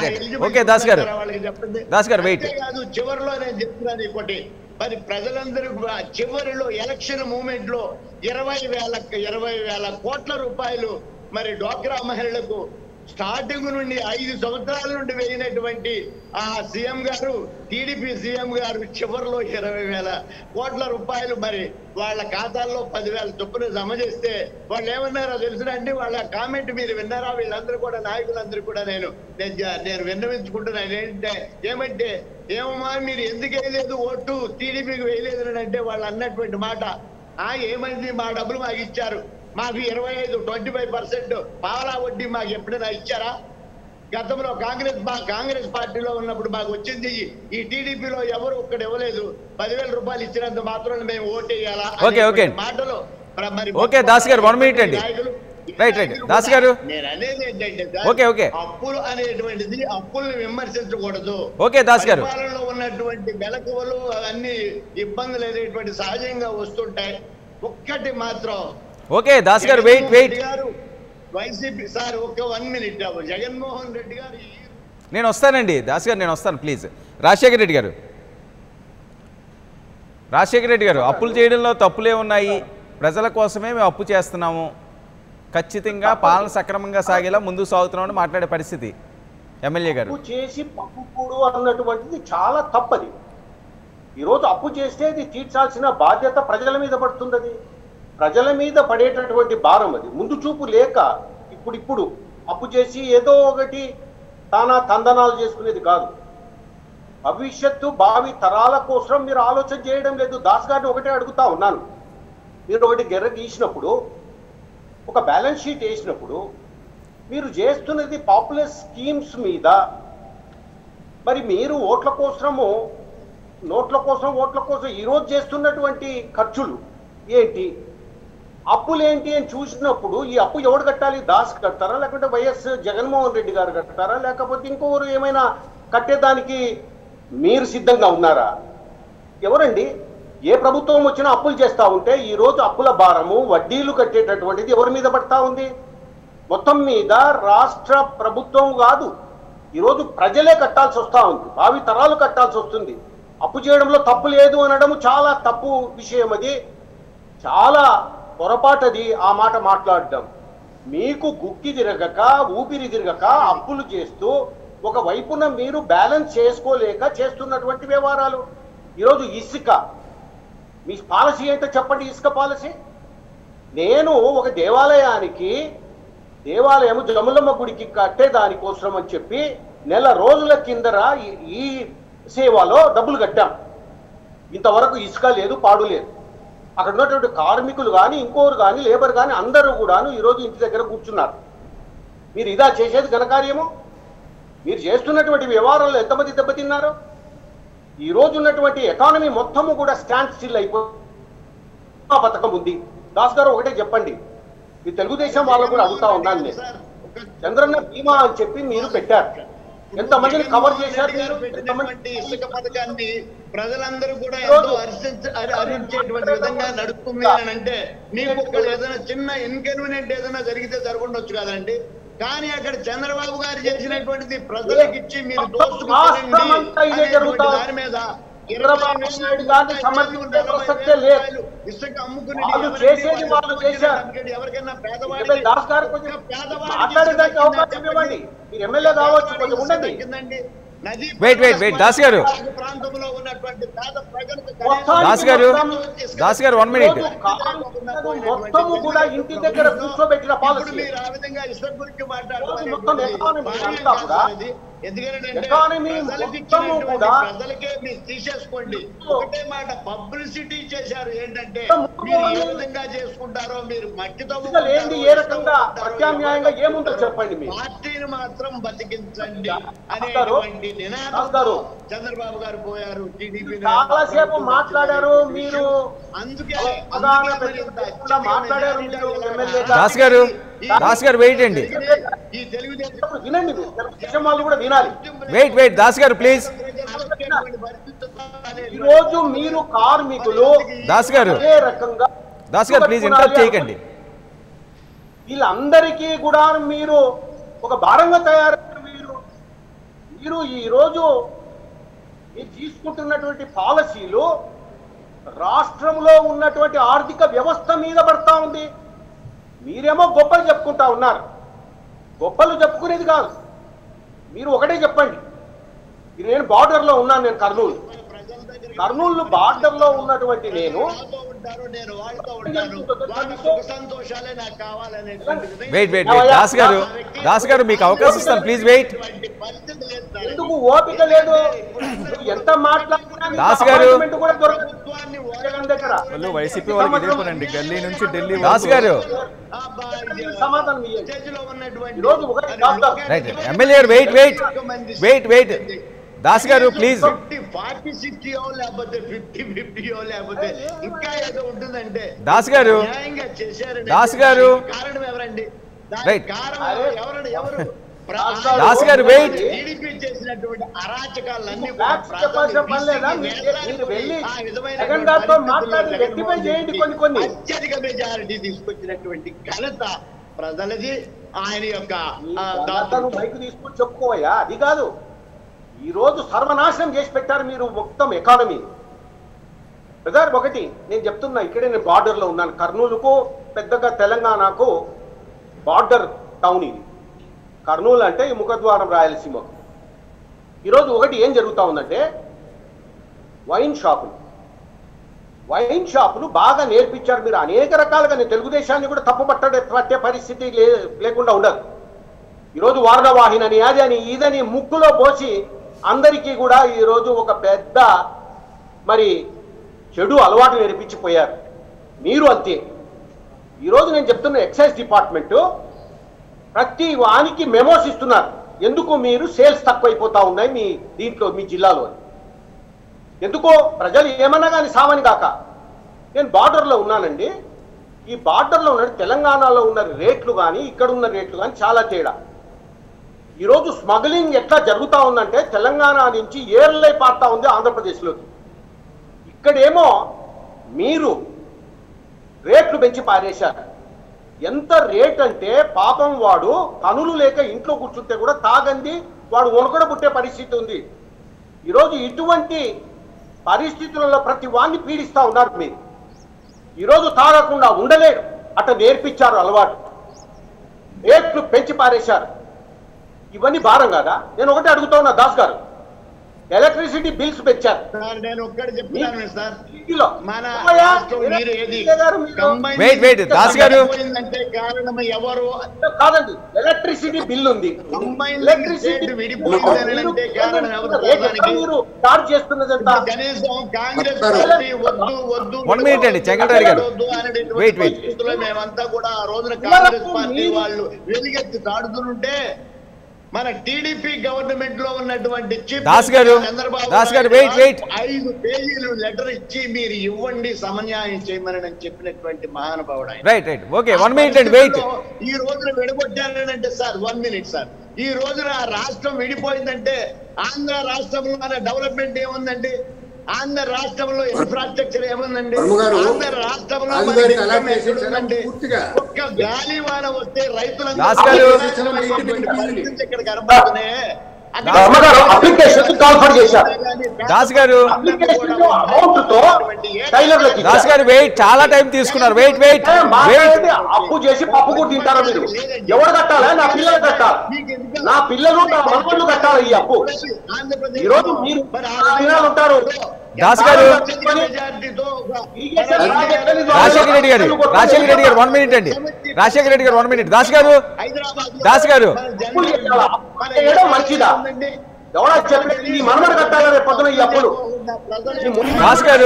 వాళ్ళకి చెప్పండి. కాదు చివరిలో నేను చెప్తున్నాను ఇంకోటి, మరి ప్రజలందరూ చివరిలో ఎలక్షన్ మూమెంట్ లో ఇరవై వేల ఇరవై వేల కోట్ల రూపాయలు మరి డ్వాక్రా మహిళలకు స్టార్టింగ్ నుండి ఐదు సంవత్సరాల నుండి వేయినటువంటి ఆ సీఎం గారు టీడీపీ సీఎం గారు చివరిలో ఇరవై వేల కోట్ల రూపాయలు మరి వాళ్ళ ఖాతాల్లో పదివేల చొప్పున జమ చేస్తే వాళ్ళు ఏమన్నారో తెలుసునండి? వాళ్ళ కామెంట్ మీరు విన్నారా? వీళ్ళందరూ కూడా నాయకులందరూ కూడా నేను నేను విన్నవించుకుంటున్నాను ఏంటంటే ఏమంటే ఏమమ్మా మీరు ఎందుకు వేయలేదు ఓటు, టీడీపీకి వేయలేదు అని అంటే వాళ్ళు అన్నటువంటి మాట, ఆ ఏమైంది మా డబ్బులు మాకు ఇచ్చారు, మాకు ఇరవై ఐదు ట్వంటీ ఫైవ్ పర్సెంట్ పావలా వడ్డీ మాకు ఎప్పుడైనా ఇచ్చారా? గతంలో కాంగ్రెస్ మా కాంగ్రెస్ పార్టీలో ఉన్నప్పుడు మాకు వచ్చింది, ఈ టీడీపీలో ఎవరు ఒక్కడు ఇవ్వలేదు, పదివేల రూపాయలు ఇచ్చినంత మాత్రం మేము ఓటు వేయాలా మాటలు నాయకులు. రైట్ రైట్ దాస్ గారు, నేను అనేది ఏంటంటే ఓకే ఓకే అప్పులు అనేటువంటిది అప్పుల్ని విమర్శించకూడదు. ఓకే దాస్ గారు, పరిపాలనలో ఉన్నటువంటి మెలకువలు అన్ని ఇబ్బందులు అనేటువంటి సహజంగా వస్తుంటాయి. ఒక్కటి మాత్రం okay Das garu wait wait garu YCP sir ఒక వన్ మినిట్ జగన్మోహన్ రెడ్డి గారు నేను వస్తానండి దాస్ గారు, నేను వస్తాను ప్లీజ్. రాజశేఖర రెడ్డి గారు రాజశేఖర రెడ్డి గారు అప్పులు చేయడంలో తప్పులే ఉన్నాయి, ప్రజల కోసమే మేము అప్పు చేస్తున్నాము, ఖచ్చితంగా పాలన సక్రమంగా సాగేలా ముందుకు సాగుతున్నామని మాట్లాడే పరిస్థితి ఎమ్మెల్యే గారు. చేసి పప్పుకూడు అన్నటువంటిది చాలా తప్పది. ఈరోజు అప్పు చేస్తే అది తీర్చాల్సిన బాధ్యత ప్రజల మీద పడుతుంది. అది ప్రజల మీద పడేటటువంటి భారం. అది ముందు చూపు లేక ఇప్పుడు ఇప్పుడు అప్పు చేసి ఏదో ఒకటి తానా తందనాలు చేసుకునేది కాదు. భవిష్యత్తు భావి తరాల కోసం మీరు ఆలోచన చేయడం లేదు. దాస్ గారిని ఒకటే అడుగుతా ఉన్నాను, మీరు ఒకటి గెర్ర గీసినప్పుడు, ఒక బ్యాలెన్స్ షీట్ వేసినప్పుడు మీరు చేస్తున్నది పాపులర్ స్కీమ్స్ మీద, మరి మీరు ఓట్ల కోసము నోట్ల కోసం ఓట్ల కోసం ఈరోజు చేస్తున్నటువంటి ఖర్చులు ఏంటి, అప్పులు ఏంటి అని చూసినప్పుడు ఈ అప్పు ఎవడు కట్టాలి? దాస్ కడతారా, లేకుంటే వైఎస్ జగన్మోహన్ రెడ్డి గారు కడతారా, లేకపోతే ఇంకొకరు ఏమైనా కట్టేదానికి మీరు సిద్ధంగా ఉన్నారా? ఎవరండి? ఏ ప్రభుత్వం వచ్చినా అప్పులు చేస్తూ ఉంటే ఈరోజు అప్పుల భారము వడ్డీలు కట్టేటటువంటిది ఎవరి మీద పడతా ఉంది? మొత్తం మీద రాష్ట్ర ప్రభుత్వం కాదు, ఈరోజు ప్రజలే కట్టాల్సి వస్తూ ఉంది, భావి తరాలు కట్టాల్సి వస్తుంది. అప్పు చేయడంలో తప్పు లేదు అనడం చాలా తప్పు విషయం. అది చాలా పొరపాటది ఆ మాట మాట్లాడడం. మీకు గుక్కి తిరగక ఊపిరి తిరగక అప్పులు చేస్తూ ఒక వైపున మీరు బ్యాలెన్స్ చేసుకోలేక చేస్తున్నటువంటి వ్యవహారాలు. ఈరోజు ఇసుక, మీ పాలసీ ఏంటో చెప్పండి. ఇసుక పాలసీ, నేను ఒక దేవాలయానికి దేవాలయం జమలమ్మ గుడికి కట్టే దానికోసం అని చెప్పి నెల రోజుల కిందర ఈ సేవలో డబ్బులు కట్టాం. ఇంతవరకు ఇసుక లేదు, పాడు లేదు. అక్కడ ఉన్నటువంటి కార్మికులు కానీ ఇంకోరు కానీ లేబర్ కానీ అందరూ కూడాను ఈరోజు ఇంటి దగ్గర కూర్చున్నారు. మీరు ఇదా చేసేది ఘనకార్యము? మీరు చేస్తున్నటువంటి వ్యవహారాల్లో ఎంతమంది దెబ్బతిన్నారు? ఈ రోజు ఉన్నటువంటి ఎకానమీ మొత్తము కూడా స్టాండ్ స్టిల్ అయిపోయి పథకం ఉంది. దాస్ గారు ఒకటే చెప్పండి, ఈ తెలుగుదేశం వాళ్ళకు కూడా అడుగుతా ఉన్నాను నేను, చంద్రన్న బీమా అని చెప్పి మీరు పెట్టారు, ఎంతమందిని కవర్ చేశారు? ఇసుక పథకాన్ని ప్రజలందరూ కూడా ఎంతో హరించేటువంటి విధంగా నడుస్తుంది అని అంటే మీకు ఏదైనా చిన్న ఇన్కన్వీనియంట్ ఏదైనా జరిగితే జరగండొచ్చు కదండి. కానీ అక్కడ చంద్రబాబు గారు చేసినటువంటిది ప్రజలకు ఇచ్చి మీరు దాని మీద ఇసుక అమ్ముకుని ఎవరికైనా పేదవాడి వెయిట్ వెయిట్ వెయిట్ దాస్ గారు ప్రాంతంలో ఉన్నటువంటి పేద ప్రజలకు దాస్ గారు దాస్ గారు వన్ మినిట్. మొత్తము కూడా ఇంటి దగ్గర కూర్చోబెట్టిన పాలసీ. మీరు ఆ విధంగా ఇసుక గురించి మాట్లాడుతున్నారు. ప్రజలకే మీరు తీసేసుకోండి. ఒకటే మాట పబ్లిసిటీ చేశారు. ఏంటంటే మీరు ఏ విధంగా చేసుకుంటారో, మీరు మట్టితో ఏ రకంగా ప్రత్యామ్నాయంగా ఏముందో చెప్పండి. పార్టీని మాత్రం బతికించండి అనేటువంటి నినాదంతో చంద్రబాబు గారు పోయారు. టీడీపీ చాలాసేపు మాట్లాడారు మీరు, అందుకే మాట్లాడారు. దాస్ గారు దాస్ గారు వెయిట్ అండి, ఈ తెలుగుదేశం వినండి, తెలుగుదేశం వాళ్ళు కూడా వినాలి. Wait wait Das garu please. ఈరోజు మీరు కార్మికులు దాస్ గారు ఏ రకంగా దాస్ గారు ప్లీజ్ ఇంటరప్ట్ చేయకండి. వీళ్ళందరికీ కూడా మీరు ఒక భారంగా తయారయ్యారు. మీరు మీరు ఈరోజు మీరు తీసుకుంటున్నటువంటి పాలసీలు రాష్ట్రంలో ఉన్నటువంటి ఆర్థిక వ్యవస్థ మీద పడతా ఉంది. మీరేమో గొప్పలు చెప్పుకుంటా ఉన్నారు. గొప్పలు చెప్పుకునేది కాదు, మీరు ఒకటే చెప్పండి. నేను బార్డర్లో ఉన్నాను, నేను కర్నూలు కర్నూలు బార్డర్లో ఉన్నటువంటి నేను wait wait wait Das garu Das గారు మీకు అవకాశం ఇస్తాను, ప్లీజ్ వెయిట్. ఎందుకు ఓపిక లేదు? ఎంత మాట్లాడుతున్నా దాస్ గారు కూడా దొరకదు దగ్గర. వైసీపీ వాళ్ళకి ఇదే పనండి, ఢిల్లీ నుంచి ఢిల్లీ. దాస్ గారు సమాధానం ఈరోజు right MLA garu wait wait wait wait Das garu please. Forty సిక్స్టీయో లేకపోతే ఫిఫ్టీ ఫిఫ్టీయో లేకపోతే ఇంకా ఏదో ఉంటుందంటే దాస్ గారు న్యాయంగా చేశారు. దాస్ గారు కారణం ఎవరండి? రైట్ ఎవరండి? ఎవరు? దాస్ గారు వెయిట్. టీడీపీ చేసినటువంటి అరాచకాలన్నీ అత్యధిక మెజారిటీ తీసుకొచ్చినటువంటి ఘనత ప్రజలది. ఆయన యొక్క బైక్ తీసుకొని చెప్పుకోవయ్యా, అది కాదు. ఈ రోజు సర్వనాశనం చేసి పెట్టారు మీరు మొత్తం ఎకానమీ. బ్రదర్ ఒకటి నేను చెప్తున్నా, ఇక్కడే నేను బార్డర్లో ఉన్నాను. కర్నూలుకు పెద్దగా తెలంగాణకు బార్డర్ టౌన్ ఇది. కర్నూలు అంటే ఈ ముఖద్వారం రాయలసీమకు. ఈరోజు ఒకటి ఏం జరుగుతూ ఉందంటే, వైన్ షాపులు వైన్ షాపులు బాగా నేర్పించారు మీరు అనేక రకాలుగా. నేను తెలుగుదేశాన్ని కూడా తప్పు పట్టే పట్టే పరిస్థితి లే లేకుండా ఉండదు. ఈరోజు వారణవాహిని అని అది అని ఇదని ముక్కులో పోసి అందరికీ కూడా ఈరోజు ఒక పెద్ద మరి చెడు అలవాటు నేర్పించిపోయారు. మీరు అంతే. ఈరోజు నేను చెప్తున్న ఎక్సైజ్ డిపార్ట్మెంటు ప్రతి వానికి మెమోస్ ఇస్తున్నారు. ఎందుకు మీరు సేల్స్ తక్కువైపోతా ఉన్నాయి మీ దీంట్లో మీ జిల్లాలో, ఎందుకో ప్రజలు ఏమన్నా కానీ సామని కాక. నేను బార్డర్లో ఉన్నానండి. ఈ బార్డర్లో ఉన్న తెలంగాణలో ఉన్న రేట్లు కానీ ఇక్కడ ఉన్న రేట్లు కానీ చాలా తేడా. ఈరోజు స్మగ్లింగ్ ఎట్లా జరుగుతూ ఉందంటే తెలంగాణ నుంచి ఏర్లై పారుతా ఉంది ఆంధ్రప్రదేశ్లోకి. ఇక్కడేమో మీరు రేట్లు పెంచి పారేశారు. ఎంత రేట్ అంటే పాపం వాడు పనులు లేక ఇంట్లో కూర్చుంటే కూడా తాగంది వాడు వణుకడ పుట్టే పరిస్థితి ఉంది. ఈరోజు ఇటువంటి పరిస్థితులలో ప్రతి వాడిని పీడిస్తూ ఉన్నారు మీరు. ఈరోజు తాగకుండా ఉండలేడు, అట్లా నేర్పించారు అలవాటు, రేట్లు పెంచి పారేశారు. ఇవన్నీ భారం కాదా? నేను ఒకటి అడుగుతా ఉన్నా దాస్ గారు, ఎలక్ట్రిసిటీ బిల్స్ పెంచారు. నేను ఒక్కటి చెప్తున్నాను సార్, ఇంటిలో మన అమ్మయ్య, రాష్ట్రం మీరు ఏది combined Wait, wait, దాస్ గారు. పోయిందంటే కారణం ఎవరు? కాదండి, ఎలక్ట్రిసిటీ బిల్ ఉంది. Combined ఎలక్ట్రిసిటీ state విడిపోయిందని అంటే కారణం ఎవరు? దానికి మీరు చార్జ్ చేస్తున్నది ఎంత? కనీసం కాంగ్రెస్ పార్టీ వద్దు వద్దు One minute అండి, చెంగల్రాయుడు గారు. వద్దు అనేటువంటి Wait, wait. పరిస్థితుల్లో మేమంతా కూడా ఆ రోజున కాంగ్రెస్ పార్టీ వాళ్ళు వెలిగెత్తి తాడుతుంటే మన టీడీపీ గవర్నమెంట్ లో ఉన్నటువంటి చీఫ్ దాస్ గారు, చంద్రబాబు దాస్ గారు, నాయుడు wait, wait. ఐదు పేజీలు లెటర్ ఇచ్చి మీరు ఇవ్వండి సమన్యాయం చేయమని అని చెప్పినటువంటి మహానుభావుడు ఆయన. Right right okay one minute అండి వెయిట్. ఈ రోజున విడగొట్టారంటే సార్ వన్ మినిట్ సార్, ఈ రోజున రాష్ట్రం విడిపోయిందంటే ఆంధ్ర రాష్ట్రంలో మన డెవలప్మెంట్ ఏముందండి? ఆంధ్ర రాష్ట్రంలో ఇన్ఫ్రాస్ట్రక్చర్ ఏముందండి? ఆంధ్ర రాష్ట్రంలో ఒక్క గాలివాన వస్తే రైతులందరూ ఇక్కడ కనబడుతున్నాయి. దాస్ గారు దాస్ గారు వెయిట్, చాలా టైం తీసుకున్నారు. Wait wait wait. అప్పు చేసి పప్పు కూడా తింటారా మీరు? ఎవరు కట్టాలా? నా పిల్లలు కట్టాలి, నా పిల్లలు నా మనవళ్ళు కట్టాలి ఈ అప్పు. ఈరోజు మీరు ఉంటారు. దాస్ గారు, రాజశేఖర రెడ్డి గారు, రాజశేఖర రెడ్డి గారు వన్ మినిట్ అండి, రాజశేఖర రెడ్డి గారు వన్ మినిట్. దాస్ గారు, దాస్ గారు మంచిదా? ఎవడా చెప్పలేదు ఈ మనవడు కట్టాలా రేపు పొద్దున ఈ అప్పులు? దాస్ గారు,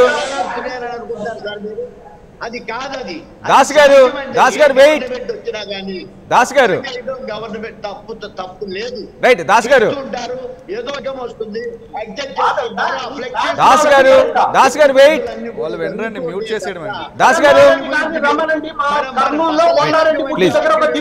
అది కాదు, అది దాస్ గారు, దాస్ గారు వెయిట్. వచ్చినా కానీ దాస్ గారు గవర్నమెంట్ తప్పు తప్పు లేదు. రైట్ దాస్ గారు, ఏదో వస్తుంది. దాస్ గారు, దాస్ గారు వెయిట్. వాళ్ళు వెంటనే మ్యూట్ చేసేయడం. దాస్ గారు ప్లీజ్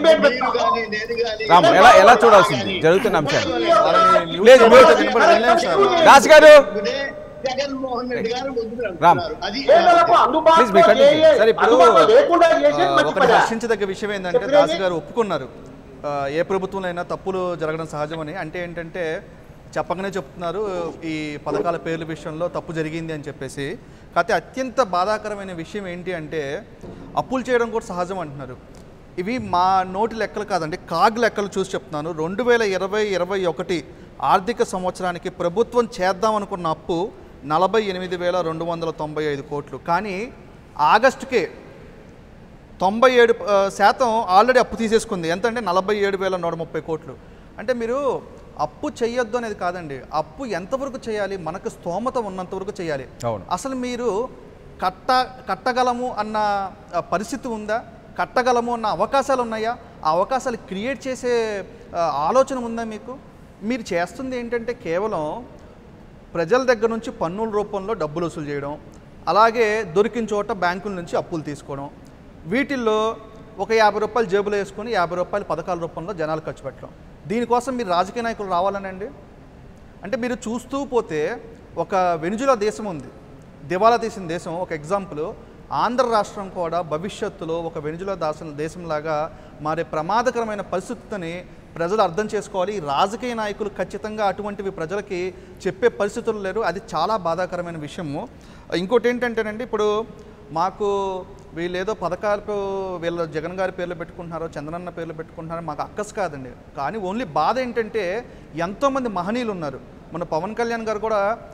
రామ్, ఎలా ఎలా చూడాల్సింది జరుగుతున్న అంశాలు లేదు. దాస్ గారు, జగన్మోహన్ రెడ్డి గారు రామ్ ప్లీజ్ మీ కంటిన్యూ. సరే, ఇప్పుడు ఒకటి హర్షించదగ్గ విషయం ఏంటంటే దాస్ గారు ఒప్పుకున్నారు ఏ ప్రభుత్వంలో అయినా తప్పులు జరగడం సహజమని. అంటే ఏంటంటే చెప్పగానే చెప్తున్నారు ఈ పథకాల పేర్ల విషయంలో తప్పు జరిగింది అని చెప్పేసి. కాకపోతే అత్యంత బాధాకరమైన విషయం ఏంటి అంటే అప్పులు చేయడం కూడా సహజం అంటున్నారు. ఇవి మా నోటి లెక్కలు కాదండి, కాగ్ లెక్కలు చూసి చెప్తున్నాను. రెండు వేల ఇరవై ఇరవై ఒకటి ఆర్థిక సంవత్సరానికి ప్రభుత్వం చేద్దామనుకున్న అప్పు నలభై ఎనిమిది వేల రెండు వందల తొంభై ఐదు కోట్లు. కానీ ఆగస్టుకే తొంభై ఏడు శాతం ఆల్రెడీ అప్పు తీసేసుకుంది. ఎంత అంటే నలభై ఏడు వేల నూట ముప్పై కోట్లు. అంటే మీరు అప్పు చేయొద్దు అనేది కాదండి, అప్పు ఎంతవరకు చేయాలి? మనకు స్తోమత ఉన్నంత వరకు చేయాలి. అసలు మీరు కట్ట కట్టగలము అన్న పరిస్థితి ఉందా? కట్టగలము అన్న అవకాశాలు ఉన్నాయా? ఆ అవకాశాలు క్రియేట్ చేసే ఆలోచన ఉందా మీకు? మీరు చేస్తుంది ఏంటంటే కేవలం ప్రజల దగ్గర నుంచి పన్నుల రూపంలో డబ్బులు వసూలు చేయడం, అలాగే దొరికిన చోట బ్యాంకుల నుంచి అప్పులు తీసుకోవడం, వీటిల్లో ఒక యాభై రూపాయలు జేబులో వేసుకొని యాభై రూపాయలు పథకాల రూపంలో జనాలు ఖర్చు పెట్టడం. దీనికోసం మీరు రాజకీయ నాయకులు రావాలనండి? అంటే మీరు చూస్తూ పోతే ఒక వెనుజులా దేశం ఉంది, దివాలా తీసిన దేశం. ఒక ఎగ్జాంపుల్, ఆంధ్ర రాష్ట్రం కూడా భవిష్యత్తులో ఒక వెనుజులా దాస దేశంలాగా మారే ప్రమాదకరమైన పరిస్థితిని ప్రజలు అర్థం చేసుకోవాలి. రాజకీయ నాయకులు ఖచ్చితంగా అటువంటివి ప్రజలకి చెప్పే పరిస్థితులు లేరు. అది చాలా బాధాకరమైన విషయము. ఇంకోటి ఏంటంటేనండి, ఇప్పుడు మాకు వీళ్ళు ఏదో పథకాలకు వీళ్ళ జగన్ గారి పేర్లు పెట్టుకుంటున్నారో చంద్రన్న పేర్లు పెట్టుకుంటున్నారో మాకు అక్కస్ కాదండి. కానీ ఓన్లీ బాధ ఏంటంటే ఎంతోమంది మహనీయులు ఉన్నారు. మన పవన్ కళ్యాణ్ గారు కూడా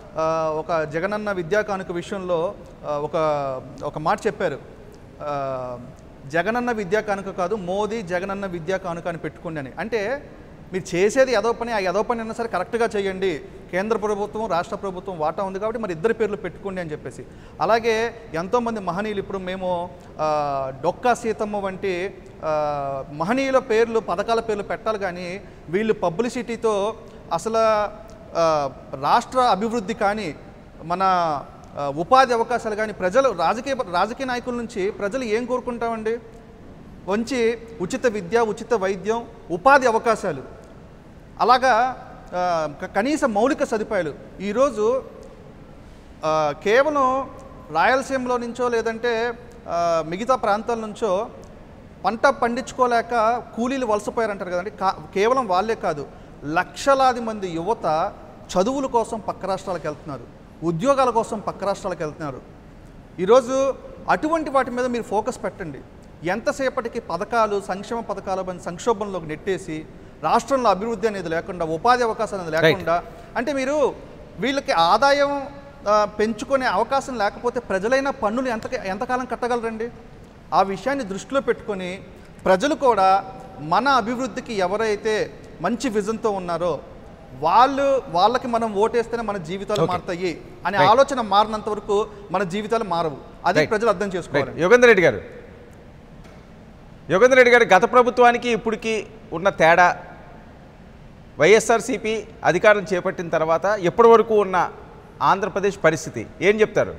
ఆ, ఒక జగనన్న విద్యా కానుక విషయంలో ఆ, ఒక ఒక మాట చెప్పారు. ఆ, జగనన్న విద్యా కానుక కాదు, మోదీ జగనన్న విద్యా కానుక అని పెట్టుకోండి అని. అంటే మీరు చేసేది ఏదో పని, ఆ ఏదో పని అయినా సరే కరెక్ట్గా చేయండి, కేంద్ర ప్రభుత్వం రాష్ట్ర ప్రభుత్వం వాటా ఉంది కాబట్టి మరి ఇద్దరి పేర్లు పెట్టుకోండి అని చెప్పేసి. అలాగే ఎంతోమంది మహనీయులు, ఇప్పుడు మేము ఆ, డొక్కా సీతమ్మ వంటి ఆ, మహనీయుల పేర్లు, పథకాల పేర్లు పెట్టాలి, కానీ వీళ్ళు పబ్లిసిటీతో అసలు ఆ, రాష్ట్ర అభివృద్ధి కానీ మన ఆ, ఉపాధి అవకాశాలు కానీ ప్రజలు రాజకీయ రాజకీయ నాయకుల నుంచి ప్రజలు ఏం కోరుకుంటామండి? మంచి ఉచిత విద్య, ఉచిత వైద్యం, ఉపాధి అవకాశాలు, అలాగా ఆ, క- కనీస మౌలిక సదుపాయాలు. ఈరోజు ఆ, కేవలం రాయలసీమలో నుంచో లేదంటే ఆ, మిగతా ప్రాంతాల నుంచో పంట పండించుకోలేక కూలీలు వలసపోయారంటారు కదండి. కా కేవలం వాళ్ళే కాదు, లక్షలాది మంది యువత చదువుల కోసం పక్క రాష్ట్రాలకు వెళ్తున్నారు, ఉద్యోగాల కోసం పక్క రాష్ట్రాలకు వెళ్తున్నారు. ఈరోజు అటువంటి వాటి మీద మీరు ఫోకస్ పెట్టండి. ఎంతసేపటికి పథకాలు, సంక్షేమ పథకాలు అని సంక్షోభంలోకి నెట్టేసి రాష్ట్రంలో అభివృద్ధి అనేది లేకుండా, ఉపాధి అవకాశాలు అనేది లేకుండా, అంటే మీరు వీళ్ళకి ఆదాయం ఆ, పెంచుకునే అవకాశం లేకపోతే ప్రజలైన పన్నులు ఎంత ఎంతకాలం కట్టగలరండి? ఆ విషయాన్ని దృష్టిలో పెట్టుకొని ప్రజలు కూడా మన అభివృద్ధికి ఎవరైతే మంచి విజన్తో ఉన్నారో వాళ్ళు వాళ్ళకి మనం ఓటేస్తేనే మన జీవితాలు Okay. మారుతాయి అనే Right. ఆలోచన మారినంత వరకు మన జీవితాలు మారవు. అది Right. ప్రజలు అర్థం చేసుకోవాలి. యోగేందర్ రెడ్డి గారు యోగేందర్ రెడ్డి గారు గత ప్రభుత్వానికి ఇప్పటికి ఉన్న తేడా, వైఎస్ఆర్సీపీ అధికారం చేపట్టిన తర్వాత ఎప్పటి వరకు ఉన్న ఆంధ్రప్రదేశ్ పరిస్థితి ఏం చెప్తారు?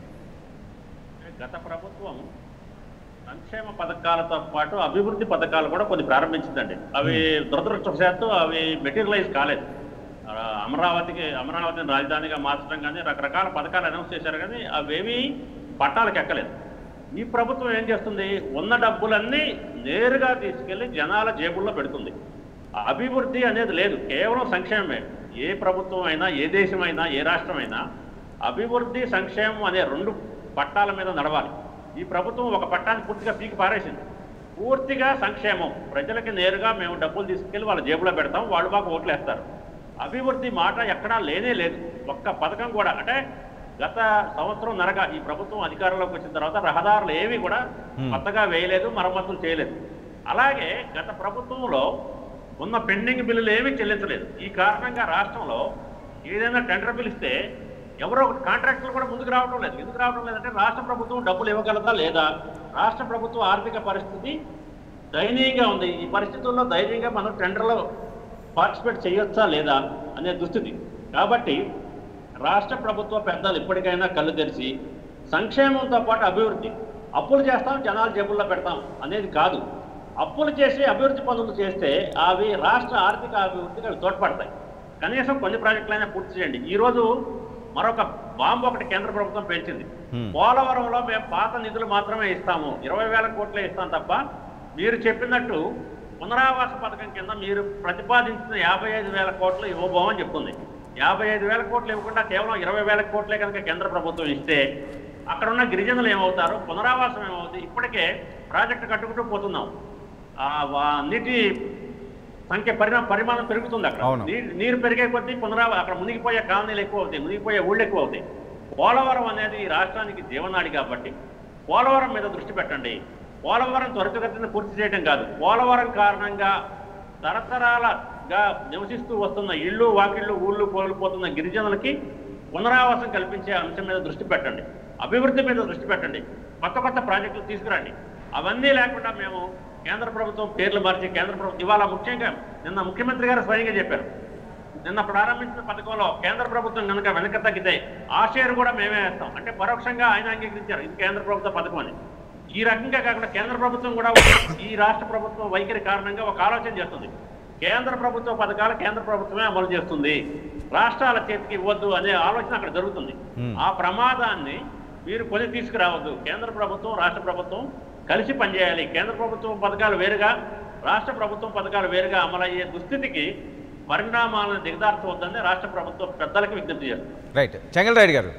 గత ప్రభుత్వం సంక్షేమ పథకాలతో పాటు అభివృద్ధి పథకాలు కూడా కొన్ని ప్రారంభించిందండి. అవి దురదృష్టవశాత్తు అవి మెటీరియలైజ్ కాలేదు. ఆ, అమరావతికి అమరావతిని రాజధానిగా మార్చడం కానీ రకరకాల పథకాలు అనౌన్స్ చేశారు, కానీ అవేమీ పట్టాలకు ఎక్కలేదు. ఈ ప్రభుత్వం ఏం చేస్తుంది? ఉన్న డబ్బులన్నీ నేరుగా తీసుకెళ్లి జనాల జేబుల్లో పెడుతుంది. అభివృద్ధి అనేది లేదు, కేవలం సంక్షేమమే. ఏ ప్రభుత్వం అయినా, ఏ దేశమైనా, ఏ రాష్ట్రమైనా అభివృద్ధి, సంక్షేమం అనే రెండు పట్టాల మీద నడవాలి. ఈ ప్రభుత్వం ఒక పట్టాన్ని పూర్తిగా పీకి పారేసింది. పూర్తిగా సంక్షేమం, ప్రజలకి నేరుగా మేము డబ్బులు తీసుకెళ్ళి వాళ్ళ జేబులో పెడతాం, వాళ్ళు మాకు ఓట్లు వేస్తారు. అభివృద్ధి మాట ఎక్కడా లేనే లేదు, ఒక్క పథకం కూడా. అంటే గత సంవత్సరం నరగా ఈ ప్రభుత్వం అధికారంలోకి వచ్చిన తర్వాత రహదారులు ఏవి కూడా కొత్తగా వేయలేదు, మరమ్మతులు చేయలేదు. అలాగే గత ప్రభుత్వంలో ఉన్న పెండింగ్ బిల్లులు ఏమీ చెల్లించలేదు. ఈ కారణంగా రాష్ట్రంలో ఏదైనా టెండర్ పిలిస్తే ఎవరో కాంట్రాక్టులు కూడా ముందుకు రావడం లేదు. ఎందుకు రావడం లేదంటే రాష్ట్ర ప్రభుత్వం డబ్బులు ఇవ్వగలదా లేదా, రాష్ట్ర ప్రభుత్వ ఆర్థిక పరిస్థితి దయనీయంగా ఉంది. ఈ పరిస్థితుల్లో ధైర్యంగా మనం టెండర్లో పార్టిసిపేట్ చేయొచ్చా లేదా అనే దుస్థితి. కాబట్టి రాష్ట్ర ప్రభుత్వ పెద్దలు ఇప్పటికైనా కళ్ళు తెరిచి సంక్షేమంతో పాటు అభివృద్ధి, అప్పులు చేస్తాం జనాలు జేబుల్లో పెడతాం అనేది కాదు. అప్పులు చేసి అభివృద్ధి పనులు చేస్తే అవి రాష్ట్ర ఆర్థిక అభివృద్ధికి అవి తోడ్పడతాయి. కనీసం కొన్ని ప్రాజెక్టులైనా పూర్తి చేయండి. ఈరోజు మరొక బాంబు ఒకటి కేంద్ర ప్రభుత్వం పెంచింది. పోలవరంలో మేము పాత నిధులు మాత్రమే ఇస్తాము, ఇరవై వేల కోట్లే ఇస్తాం తప్ప మీరు చెప్పినట్టు పునరావాస పథకం కింద మీరు ప్రతిపాదించిన యాభై ఐదు వేల కోట్లు ఇవ్వబోమని చెప్తుంది. యాభై ఐదు వేల కోట్లు ఇవ్వకుండా కేవలం ఇరవై వేల కోట్లే కనుక కేంద్ర ప్రభుత్వం ఇస్తే అక్కడ ఉన్న గిరిజనులు ఏమవుతారు, పునరావాసం ఏమవుతుంది? ఇప్పటికే ప్రాజెక్టు కట్టుకుంటూ పోతున్నాం, నీటి సంఖ్య పరిణామ పరిమాణం పెరుగుతుంది. అక్కడ నీరు పెరిగే కొద్దీ పునరావ అక్కడ మునిగిపోయే కాలనీలు ఎక్కువ అవుతాయి, మునిగిపోయే ఊళ్ళు ఎక్కువ అవుతాయి. పోలవరం అనేది ఈ రాష్ట్రానికి జీవనాడి కాబట్టి పోలవరం మీద దృష్టి పెట్టండి. పోలవరం త్వరితగతిన పూర్తి చేయడం కాదు, పోలవరం కారణంగా తరతరాలుగా నివసిస్తూ వస్తున్న ఇళ్ళు, వాకిళ్ళు, ఊళ్ళు కోల్పోతున్న గిరిజనులకి పునరావాసం కల్పించే అంశం మీద దృష్టి పెట్టండి, అభివృద్ధి మీద దృష్టి పెట్టండి, కొత్త కొత్త ప్రాజెక్టులు తీసుకురండి. అవన్నీ లేకుండా మేము కేంద్ర ప్రభుత్వం పేర్లు మార్చి కేంద్ర ప్రభుత్వం ఇవాళ ముఖ్యంగా నిన్న ముఖ్యమంత్రి గారు స్వయంగా చెప్పారు, నిన్న ప్రారంభించిన పథకంలో కేంద్ర ప్రభుత్వం కనుక వెనక తగ్గితే ఆ షేర్ కూడా మేమే వేస్తాం అంటే పరోక్షంగా ఆయన అంగీకరించారు ఇది కేంద్ర ప్రభుత్వ పథకం అని. ఈ రకంగా కాకుండా కేంద్ర ప్రభుత్వం కూడా ఈ రాష్ట్ర ప్రభుత్వం వైఖరి కారణంగా ఒక ఆలోచన చేస్తుంది, కేంద్ర ప్రభుత్వ పథకాలు కేంద్ర ప్రభుత్వమే అమలు చేస్తుంది, రాష్ట్రాల చేతికి ఇవ్వద్దు అనే ఆలోచన అక్కడ జరుగుతుంది. ఆ ప్రమాదాన్ని మీరు కొని తీసుకురావద్దు. కేంద్ర ప్రభుత్వం రాష్ట్ర ప్రభుత్వం కలిసి పనిచేయాలి. కేంద్ర ప్రభుత్వం పథకాలు వేరుగా, రాష్ట్ర ప్రభుత్వం పథకాలు వేరుగా అమలయ్యే దుస్థితికి పరిణామాలను దిగదార్చవద్దని రాష్ట్ర ప్రభుత్వ పెద్దలకు విజ్ఞప్తి చేస్తారు. రైట్, చెంగల్రాయుడు గారు.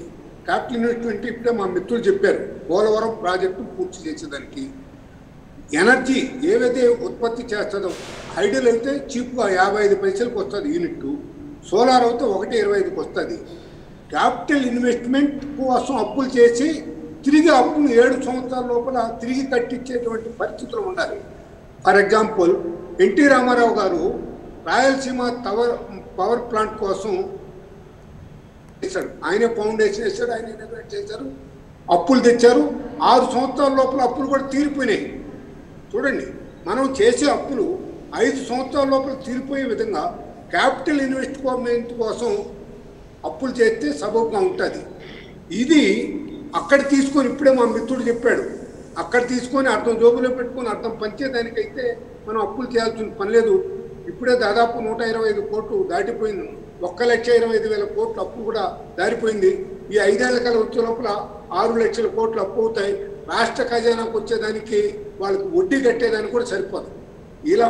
క్యాపిటల్ ఇన్వెస్ట్మెంట్ ఇప్పుడే మా మిత్రులు చెప్పారు, పోలవరం ప్రాజెక్టు పూర్తి చేసేదానికి ఎనర్జీ ఏవైతే ఉత్పత్తి చేస్తుందో హైడల్ అయితే చీప్గా యాభై ఐదు పైసలకు వస్తుంది యూనిట్, సోలార్ అయితే ఒకటి ఇరవై ఐదుకి వస్తుంది. క్యాపిటల్ ఇన్వెస్ట్మెంట్ కోసం అప్పులు చేసి తిరిగి అప్పులు ఏడు సంవత్సరాల లోపల తిరిగి కట్టించేటువంటి పరిస్థితులు ఉండాలి. ఫర్ ఎగ్జాంపుల్ ఎన్టీ రామారావు గారు రాయలసీమ పవర్ పవర్ ప్లాంట్ కోసం చేశాడు, ఆయనే ఫౌండేషన్ వేశాడు, ఆయన ఇనాగ్రేట్ చేశారు, అప్పులు తెచ్చారు. ఆరు సంవత్సరాల లోపల అప్పులు కూడా తీరిపోయినాయి. చూడండి, మనం చేసే అప్పులు ఐదు సంవత్సరాల లోపల తీరిపోయే విధంగా క్యాపిటల్ ఇన్వెస్ట్మెంట్ కోసం అప్పులు చేస్తే సబబుగా ఉంటుంది. ఇది అక్కడ తీసుకొని, ఇప్పుడే మా మిత్రుడు చెప్పాడు, అక్కడ తీసుకొని అర్థం జోబులో పెట్టుకొని అర్థం పంచేదానికైతే మనం అప్పులు చేయాల్సిన పని లేదు. ఇప్పుడే దాదాపు నూట ఇరవై ఐదు కోట్లు దాటిపోయింది, ఒక్క లక్ష ఇరవై ఐదు వేల కోట్లు అప్పు కూడా దారిపోయింది. ఈ ఐదేళ్ల కల వచ్చే లోపల ఆరు లక్షల కోట్లు అప్పు అవుతాయి. రాష్ట్ర ఖజానాకు వచ్చేదానికి వాళ్ళకి వడ్డీ కట్టేదానికి కూడా సరిపోదు. ఇలా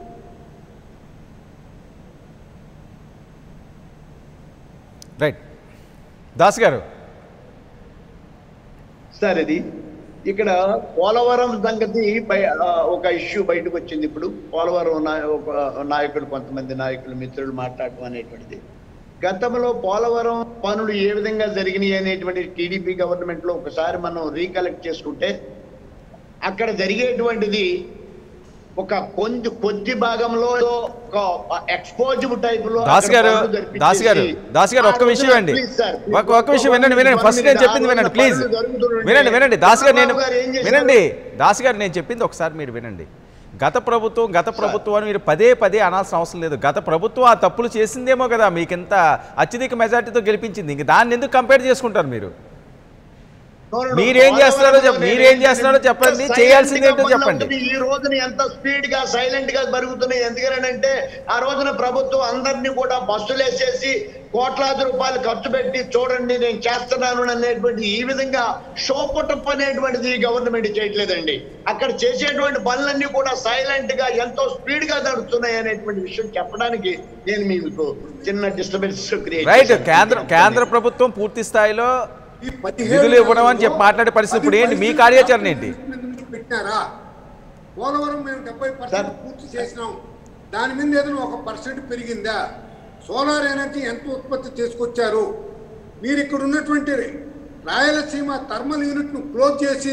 రైట్ దాస్ గారు. సార్ ఇది ఇక్కడ పోలవరం సంగతి ఒక ఇష్యూ బయటకు వచ్చింది. ఇప్పుడు పోలవరం నాయకులు, కొంతమంది నాయకులు మిత్రులు మాట్లాడటం అనేటువంటిది, గతంలో పోలవరం పనులు ఏ విధంగా జరిగినాయి అనేటువంటి టీడీపీ గవర్నమెంట్ లో ఒకసారి మనం రీకలెక్ట్ చేసుకుంటే అక్కడ జరిగేటువంటిది ఒక కొంచెం కొద్ది భాగంలో ఒక ఎక్స్పోజివ్ టైప్ లో. దాస్ గారు దాస్ గారు దాస్ గారు ఒక్క విషయం అండి, ఒక్క విషయం వినండి వినండి ఫస్ట్ నేను చెప్పింది వినండి ప్లీజ్, వినండి వినండి దాస్ గారు, నేను వినండి దాస్ గారు నేను చెప్పింది ఒకసారి మీరు వినండి. గత ప్రభుత్వం గత ప్రభుత్వం అని మీరు పదే పదే అనాల్సిన అవసరం లేదు. గత ప్రభుత్వం ఆ తప్పులు చేసిందేమో కదా మీకు ఇంత అత్యధిక మెజార్టీతో గెలిపించింది. ఇంక దాన్ని ఎందుకు కంపేర్ చేసుకుంటారు మీరు? మీరేం చేస్తున్నారో చెప్ప మీరేం చేస్తున్నారో చెప్పండి, చేయాల్సింది ఏంటో చెప్పండి. ఈ రోజున ఎంత స్పీడ్ గా సైలెంట్ గా జరుగుతున్నాయి. ఎందుకనంటే ఆ రోజున ప్రభుత్వం అందరినీ కూడా బస్సులు వేసేసి కోట్లాది రూపాయలు ఖర్చు పెట్టి చూడండి నేను చేస్తున్నాను అనేటువంటి ఈ విధంగా షో పుట్టప్ అనేటువంటిది గవర్నమెంట్ చేయట్లేదండి. అక్కడ చేసేటువంటి పనులన్నీ కూడా సైలెంట్ గా ఎంతో స్పీడ్ గా నడుస్తున్నాయి అనేటువంటి విషయం చెప్పడానికి నేను మీకు చిన్న డిస్టర్బెన్స్ క్రియేట్. రైట్, కేంద్ర కేంద్ర ప్రభుత్వం పూర్తి స్థాయిలో నిధులు ఇవ్వడం అని చెప్పి మాట్లాడే పరిస్థితి ఇప్పుడు ఏంటి? మీ కార్యాచరణ ఏంటి? పెట్టినారా? పోలవరం మేము డెబ్బై పర్సెంట్ పూర్తి చేసినాం, దాని మీద ఏదైనా ఒక పర్సెంట్ పెరిగిందా? సోలార్ ఎనర్జీ ఎంత ఉత్పత్తి చేసుకొచ్చారు? మీరు ఇక్కడ ఉన్నటువంటి రాయలసీమ థర్మల్ యూనిట్ను క్లోజ్ చేసి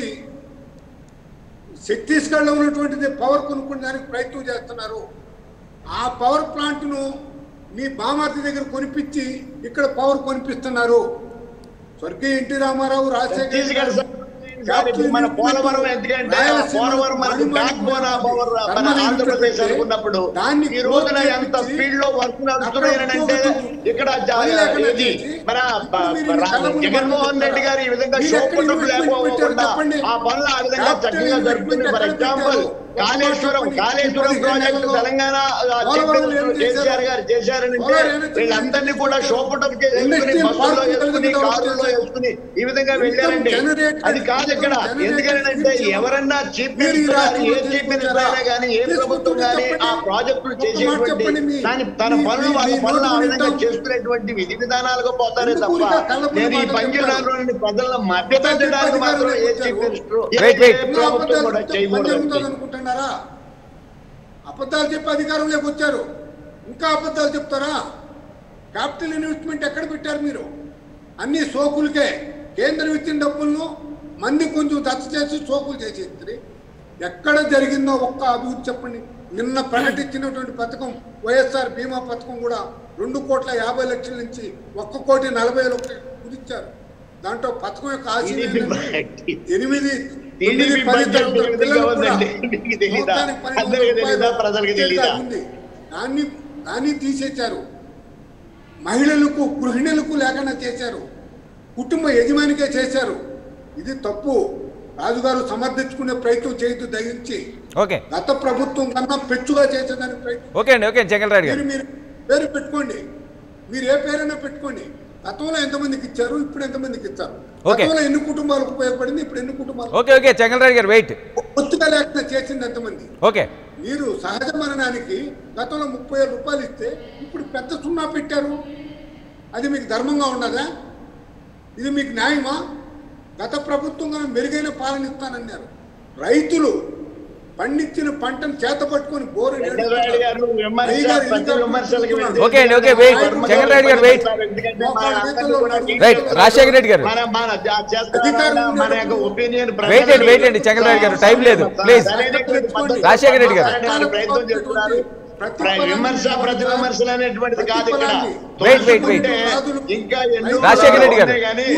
ఛత్తీస్గఢ్లో ఉన్నటువంటిది పవర్ కొనుక్కునే దానికి ప్రయత్నం చేస్తున్నారు. ఆ పవర్ ప్లాంట్ను మీ బామార్తి దగ్గర కొనిపించి ఇక్కడ పవర్ కొనిపిస్తున్నారు. స్వర్గీయ ఎన్టీ రామారావు, రాజశేఖర్ మన పోలవరం ఎందుకంటే పోలవరం మనకు బ్యాక్ బోన్ మన ఆంధ్రప్రదేశ్ అనుకున్నప్పుడు ఈ రోజున ఎంత స్పీడ్ లో వర్క్ నడుస్తున్నాయంటే ఇక్కడ ఇది మన జగన్మోహన్ రెడ్డి గారు ఈ విధంగా షోపుటం లేకపోకుండా ఆ పనులు ఆ విధంగా చక్కగా జరుగుతుంది. For example Kaleshwaram Kaleshwaram project Telangana KCR garu చేశారనంటే వీళ్ళందరినీ కూడా షోపుటం చేసుకుని బస్సులో వేసుకుని కారులో వేసుకుని ఈ విధంగా వెళ్ళారండి. అది కాదు ఇక్కడ. ఎందుకంటే ఎవరన్నా చీఫ్ మినిస్టర్ గానీ ఏ చీఫ్ మినిస్టర్ అయినా కానీ ఏ ప్రభుత్వం కానీ ఆ ప్రాజెక్టులు చేసేటువంటి దాని తన పనులు వాళ్ళ పనులు ఆ విధంగా చేసుకునేటువంటి విధి విధానాలుగా పోతారే తప్ప నేను ఈ పంచాయతీ ప్రజలను మభ్యపెట్టడానికి మాత్రం ఏ చీఫ్ మినిస్టర్ ప్రభుత్వం కూడా చేయకూడదు. అబద్ధాలు చెప్పి అధికారంలోకి వచ్చారు, ఇంకా అబద్ధాలు చెప్తారా? క్యాపిటల్ ఇన్వెస్ట్మెంట్ ఎక్కడ పెట్టారు మీరు? అన్ని సోకులకే. కేంద్రం ఇచ్చిన డబ్బులను మంది కొంచెం దచ్చ చేసి సోకులు చేసేది ఎక్కడ జరిగిందో ఒక్క అభివృద్ధి చెప్పండి. నిన్న ప్రకటించినటువంటి పథకం వైఎస్ఆర్ బీమా పథకం కూడా రెండు కోట్ల యాభై లక్షల నుంచి ఒక్క కోటి నలభై లక్షలు కుదించారు. దాంట్లో పథకం యొక్క ఆశయం ఎనిమిది దాన్ని దాన్ని తీసేశారు. మహిళలకు గృహిణులకు లేకుండా చేశారు, కుటుంబ యజమానికే చేశారు. ఇది తప్పు. రాజుగారు సమర్థించుకునే ప్రయత్నం చేయొద్దు దయించి. గత ప్రభుత్వం కన్నా పెచ్చుగా చేసేదానికి ప్రయత్నం మీరు పేరు పెట్టుకోండి, మీరు ఏ పేరైనా పెట్టుకోండి. గతంలో ఎంతమందికి ఇచ్చారు, ఇప్పుడు ఎంతమందికి ఇచ్చారు, గతంలో ఎన్ని కుటుంబాలకు ఉపయోగపడింది, ఇప్పుడు ఎన్ని కుటుంబాలు ఒత్తిగా లేకుండా చేసింది ఎంతమంది? మీరు సహజ మరణానికి గతంలో ముప్పై వేల రూపాయలు ఇస్తే ఇప్పుడు పెద్ద సున్నా పెట్టారు. అది మీకు ధర్మంగా ఉన్నదా? ఇది మీకు న్యాయమా? గత ప్రభుత్వం మెరుగైన పాలన ఇస్తానన్నారు. రైతులు పండించిన పంటను చేత పట్టుకొని బోరు వెంకటరాయుడు గారు విమర్శ ప్రతి విమర్శలకి వెళ్తే ఓకే అండి, ఓకే, వెయిట్. చంద్రరాయుడు గారు వెయిట్. రైట్. రాజశేఖర రెడ్డి గారు మన మన చేస్తున్న మన యొక్క ఒపీనియన్ వెయిట్ అండి, వెయిట్ అండి. చంద్రరాయుడు గారు టైం లేదు, ప్లీజ్. రాజశేఖర రెడ్డి గారు ప్రయత్నం చేస్తున్నారు. విమర్శ ప్రతి విమర్శలు అనేటువంటిది కాదు ఇక్కడ. వెయిట్ వెయిట్ వెయిట్ ఇంకా ఎన్నో రాజశేఖర రెడ్డి గారు.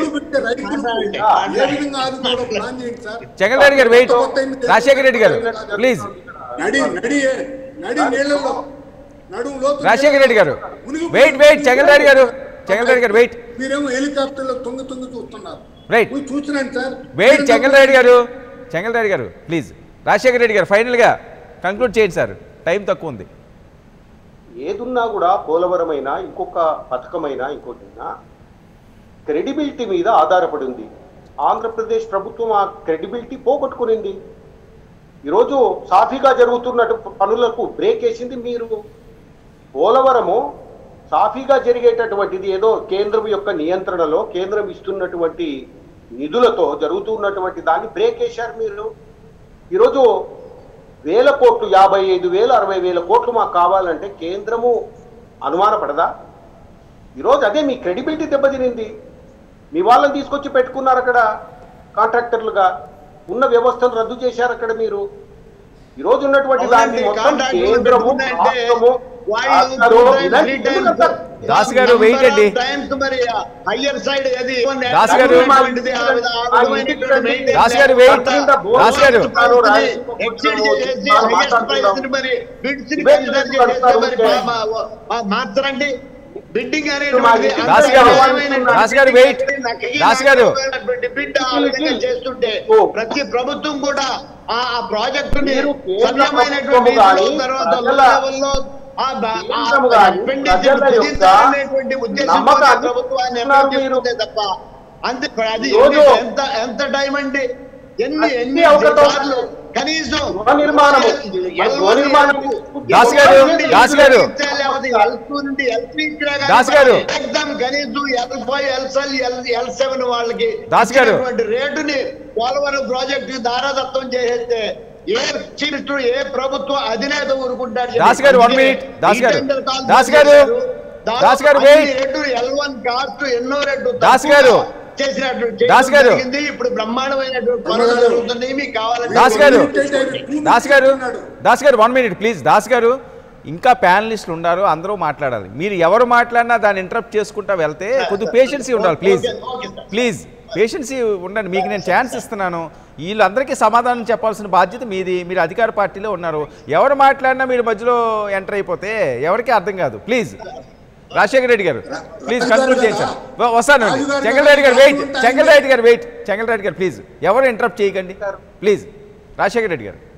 చంద్రరాయుడు గారు వెయిట్. రాజశేఖర రెడ్డి గారు ప్లీజ్. నడి నడి నడి నీళ్ళలో నడుములో రాజశేఖర రెడ్డి గారు వెయిట్ వెయిట్. చంద్రరాయుడు గారు చంద్రరాయుడు గారు వెయిట్. మీరేమో హెలికాప్టర్ లో తొంగి తొంగి చూస్తున్నారు. రైట్. చూస్తున్నాను సార్. వెయిట్. చంద్రరాయుడు గారు చంద్రరాయుడు గారు ప్లీజ్. రాజశేఖర రెడ్డి గారు ఫైనల్గా కంక్లూడ్ చేయండి సార్, టైం తక్కువ ఉంది. ఏదున్నా కూడా పోలవరమైనా ఇంకొక పథకమైనా ఇంకోటైనా క్రెడిబిలిటీ మీద ఆధారపడి ఉంది. ఆంధ్రప్రదేశ్ ప్రభుత్వం ఆ క్రెడిబిలిటీ పోగొట్టుకునింది. ఈరోజు సాఫీగా జరుగుతున్నట్టు పనులకు బ్రేక్ వేసింది మీరు. పోలవరము సాఫీగా జరిగేటటువంటిది ఏదో కేంద్రం యొక్క నియంత్రణలో కేంద్రం ఇస్తున్నటువంటి నిధులతో జరుగుతున్నటువంటి దాన్ని బ్రేక్ వేశారు మీరు. ఈరోజు వేల కోట్లు, యాభై ఐదు వేలు అరవై వేల కోట్లు మాకు కావాలంటే కేంద్రము అనుమానపడదా? ఈరోజు అదే మీ క్రెడిబిలిటీ దెబ్బతినింది. మీ వాళ్ళని తీసుకొచ్చి పెట్టుకున్నారు అక్కడ కాంట్రాక్టర్లుగా. ఉన్న వ్యవస్థను రద్దు చేశారు అక్కడ మీరు. ఈరోజు ఉన్నటువంటి దాన్ని మొత్తం కేంద్రము రాష్ట్రము దాస్ గారు వెయిట్ అండి. దాస్ గారు దాస్ గారు వెయిట్. దాస్ గారు మార్చరండి బిడ్డింగ్ దాస్ గారు దాస్ గారు వెయిట్. దాస్ గారు చేస్తుంటే ప్రతి ప్రభుత్వం కూడా ఆ ప్రాజెక్టుని సవ్యమైనటువంటి ప్రభుత్వాన్ని తప్ప అంతే. అది ఎంత ఎంత టైం అండి? ఎన్ని ఎన్ని సార్లు కనీసం దాస్ గారు దాస్ గారు దాస్ గారు ఎగ్జామ్ కనీసం ఎల్ ఫైవ్ ఎల్సెల్ ఎల్ సెవెన్ వాళ్ళకి దాస్ గారు రేటుని పోలవరం ప్రాజెక్టు దారాదత్తం చేసేస్తే ఏ చీఫ్ ఏ ప్రభుత్వం అధినేత ఊరుకుంటారు? దాస్ గారు one minute. Das garu Das garu Das garu wait. L one cost ఎన్నో రేటు దాస్ గారు చేసినట్టు దాస్ గారు ఇప్పుడు బ్రహ్మాండమైనటువంటి పనులు జరుగుతుంది. మీకు కావాలంటే దాస్ గారు దాస్ గారు దాస్ గారు వన్ మినిట్ ప్లీజ్. దాస్ గారు ఇంకా ప్యానలిస్టులు ఉన్నారు, అందరూ మాట్లాడాలి. మీరు ఎవరు మాట్లాడినా దాన్ని ఇంటరప్ట్ చేసుకుంటా వెళ్తే కొద్దిగా పేషెన్సీ ఉండాలి. ప్లీజ్ ప్లీజ్ పేషెన్సీ ఉండండి. మీకు నేను ఛాన్స్ ఇస్తున్నాను. వీళ్ళందరికీ సమాధానం చెప్పాల్సిన బాధ్యత మీది. మీరు అధికార పార్టీలో ఉన్నారు. ఎవరు మాట్లాడినా మీరు మధ్యలో ఎంటర్ అయిపోతే ఎవరికీ అర్థం కాదు. ప్లీజ్ రాజశేఖర రెడ్డి గారు ప్లీజ్ కంక్లూడ్ చేయండి సార్. వస్తానండి. చెంగల్రెడ్డి గారు వెయిట్. చెంగల్రెడ్డి గారు వెయిట్. చెంగల్రెడ్డి గారు ప్లీజ్ ఎవరు ఇంటరప్ట్ చేయకండి ప్లీజ్. రాజశేఖర రెడ్డి గారు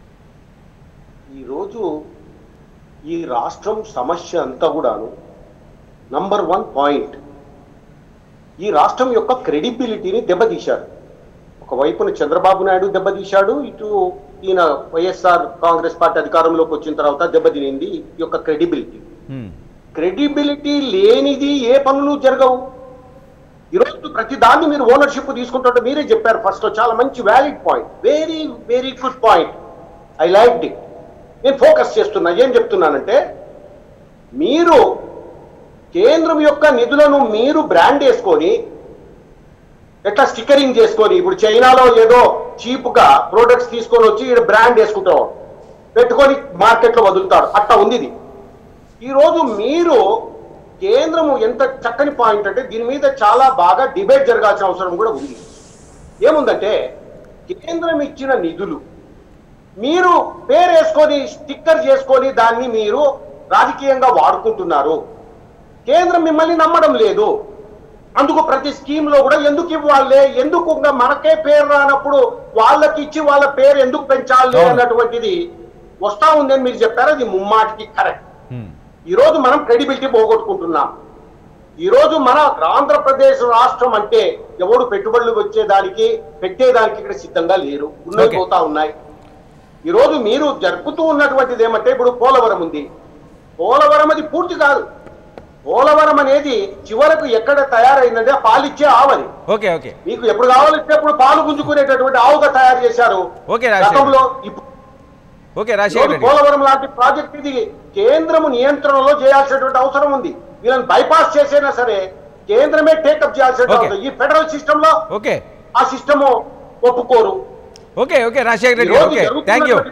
ఈరోజు ఈ రాష్ట్రం సమస్య అంతా కూడాను నంబర్ వన్ పాయింట్ ఈ రాష్ట్రం యొక్క క్రెడిబిలిటీని దెబ్బతీశాడు. ఒకవైపున చంద్రబాబు నాయుడు దెబ్బతీశాడు, ఇటు ఈయన వైఎస్ఆర్ కాంగ్రెస్ పార్టీ అధికారంలోకి వచ్చిన తర్వాత దెబ్బతినింది ఈ యొక్క క్రెడిబిలిటీ. క్రెడిబిలిటీ లేనిది ఏ పనులు జరగవు. ఈరోజు ప్రతి దాన్ని మీరు ఓనర్షిప్ తీసుకుంటుంటే మీరే చెప్పారు ఫస్ట్ లో, చాలా మంచి valid point, very very good point. I like it. నేను ఫోకస్ చేస్తున్నా. ఏం చెప్తున్నానంటే, మీరు కేంద్రం యొక్క నిధులను మీరు బ్రాండ్ వేసుకొని ఎట్లా స్టిక్కరింగ్ చేసుకొని, ఇప్పుడు చైనాలో ఏదో చీప్గా ప్రోడక్ట్స్ తీసుకొని వచ్చి ఇక్కడ బ్రాండ్ వేసుకుంటాం పెట్టుకొని మార్కెట్లో వదులుతారు, అట్లా ఉంది ఇది. ఈరోజు మీరు కేంద్రము ఎంత చక్కని పాయింట్ అంటే దీని మీద చాలా బాగా డిబేట్ జరగాల్సిన అవసరం కూడా ఉంది. ఏముందంటే, కేంద్రం ఇచ్చిన నిధులు మీరు పేరు వేసుకొని స్టిక్కర్ చేసుకొని దాన్ని మీరు రాజకీయంగా వాడుకుంటున్నారు. కేంద్రం మిమ్మల్ని నమ్మడం లేదు. అందుకు ప్రతి స్కీమ్ లో కూడా ఎందుకు ఇవ్వాలి, ఎందుకు మనకే పేరు రానప్పుడు వాళ్ళకి ఇచ్చి వాళ్ళ పేరు ఎందుకు పెంచాలి అన్నటువంటిది వస్తా ఉందని మీరు చెప్పారు. అది ముమ్మాటికి కరెక్ట్. ఈ రోజు మనం క్రెడిబిలిటీ పోగొట్టుకుంటున్నాం. ఈ రోజు మన ఆంధ్రప్రదేశ్ రాష్ట్రం అంటే ఎవడు పెట్టుబడులు వచ్చేదానికి పెట్టేదానికి ఇక్కడ సిద్ధంగా లేరు, ఉన్నవి పోతా ఉన్నాయి. ఈ రోజు మీరు జరుపుతూ ఉన్నటువంటిది ఏమంటే, ఇప్పుడు పోలవరం ఉంది. పోలవరం అది పూర్తి కాదు. పోలవరం అనేది చివరకు ఎక్కడ తయారైందంటే పాలిచ్చే ఆవది. ఓకే ఓకే మీకు ఎప్పుడు కావాలంటే అప్పుడు పాలు గుంజుకునేటటువంటి ఆవుగా తయారు చేశారు గతంలో. ఓకే రాజశేఖర్ రెడ్డి పోలవరం లాంటి ప్రాజెక్ట్ ఇది కేంద్రము నియంత్రణలో చేయాల్సినటువంటి అవసరం ఉంది. వీళ్ళని బైపాస్ చేసైనా సరే కేంద్రమే టేకప్ చేయాల్సిన ఈ ఫెడరల్ సిస్టమ్ లో ఓకే ఆ సిస్టమ్ ఒప్పుకోరు. Okay okay Rajasekhar Reddy okay thank you.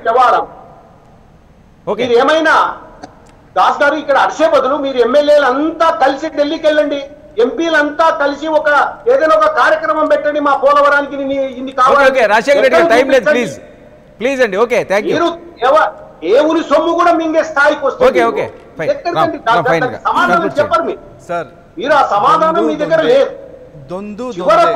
Okay మీరు ఏమైనా దాస్ గారు ఇక్కడ అరిసే బదులు మీరు ఎమ్మెల్యేలు అంతా కలిసి ఢిల్లీకి వెళ్ళండి, ఎంపీలంతా కలిసి ఒక ఏదైనా ఒక కార్యక్రమం పెట్టండి, మా పోలవరానికి ఇన్ని కావాలి. ఓకే రాజశేఖర్ రెడ్డి టైం లేదు ప్లీజ్ ప్లీజ్ అండి. Okay thank you. మీరు ఏ ఊరి సొమ్ము కూడా మింగే స్థాయికి వస్తుంది. ఓకే ఓకే సమాధానం చెప్పరు మీరు సార్. మీరు ఆ సమాధానం మీ దగ్గర లేదు. దొందు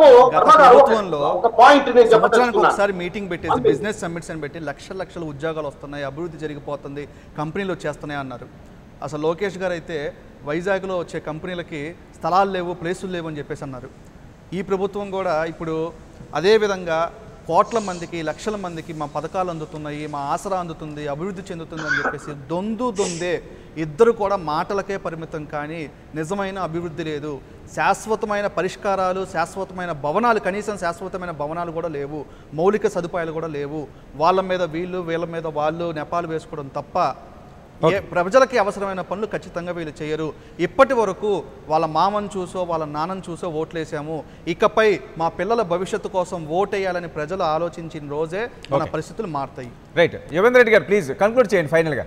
ప్రభుత్వంలో ఒక పాయింట్ సంవత్సరానికి ఒకసారి మీటింగ్ పెట్టేసి బిజినెస్ సమ్మిట్స్ అని పెట్టి లక్షల లక్షల ఉద్యోగాలు వస్తున్నాయి, అభివృద్ధి జరిగిపోతుంది, కంపెనీలు వచ్చేస్తున్నాయి అన్నారు. అసలు లోకేష్ గారు అయితే వైజాగ్లో వచ్చే కంపెనీలకి స్థలాలు లేవు, ప్లేసులు లేవు అని చెప్పేసి అన్నారు. ఈ ప్రభుత్వం కూడా ఇప్పుడు అదే విధంగా కోట్ల మందికి లక్షల మందికి మా పథకాలు అందుతున్నాయి, మా ఆసరా అందుతుంది, అభివృద్ధి చెందుతుంది అని చెప్పేసి దొందు దొందే ఇద్దరు కూడా మాటలకే పరిమితం, కానీ నిజమైన అభివృద్ధి లేదు, శాశ్వతమైన పరిష్కారాలు, శాశ్వతమైన భవనాలు, కనీసం శాశ్వతమైన భవనాలు కూడా లేవు, మౌలిక సదుపాయాలు కూడా లేవు. వాళ్ళ మీద వీళ్ళు వీళ్ళ మీద వాళ్ళు నెపాలు వేసుకోవడం తప్ప ఏ ప్రజలకి అవసరమైన పనులు ఖచ్చితంగా వీళ్ళు చేయరు. ఇప్పటి వరకు వాళ్ళ మామను చూసో వాళ్ళ నాన్నను చూసో ఓట్లేసాము, ఇకపై మా పిల్లల భవిష్యత్తు కోసం ఓటేయాలని ప్రజలు ఆలోచించిన రోజే మన పరిస్థితులు మారుతాయి. రైట్ యువేంద్ర రెడ్డి గారు ప్లీజ్ కన్క్లూడ్ చేయండి ఫైనల్గా.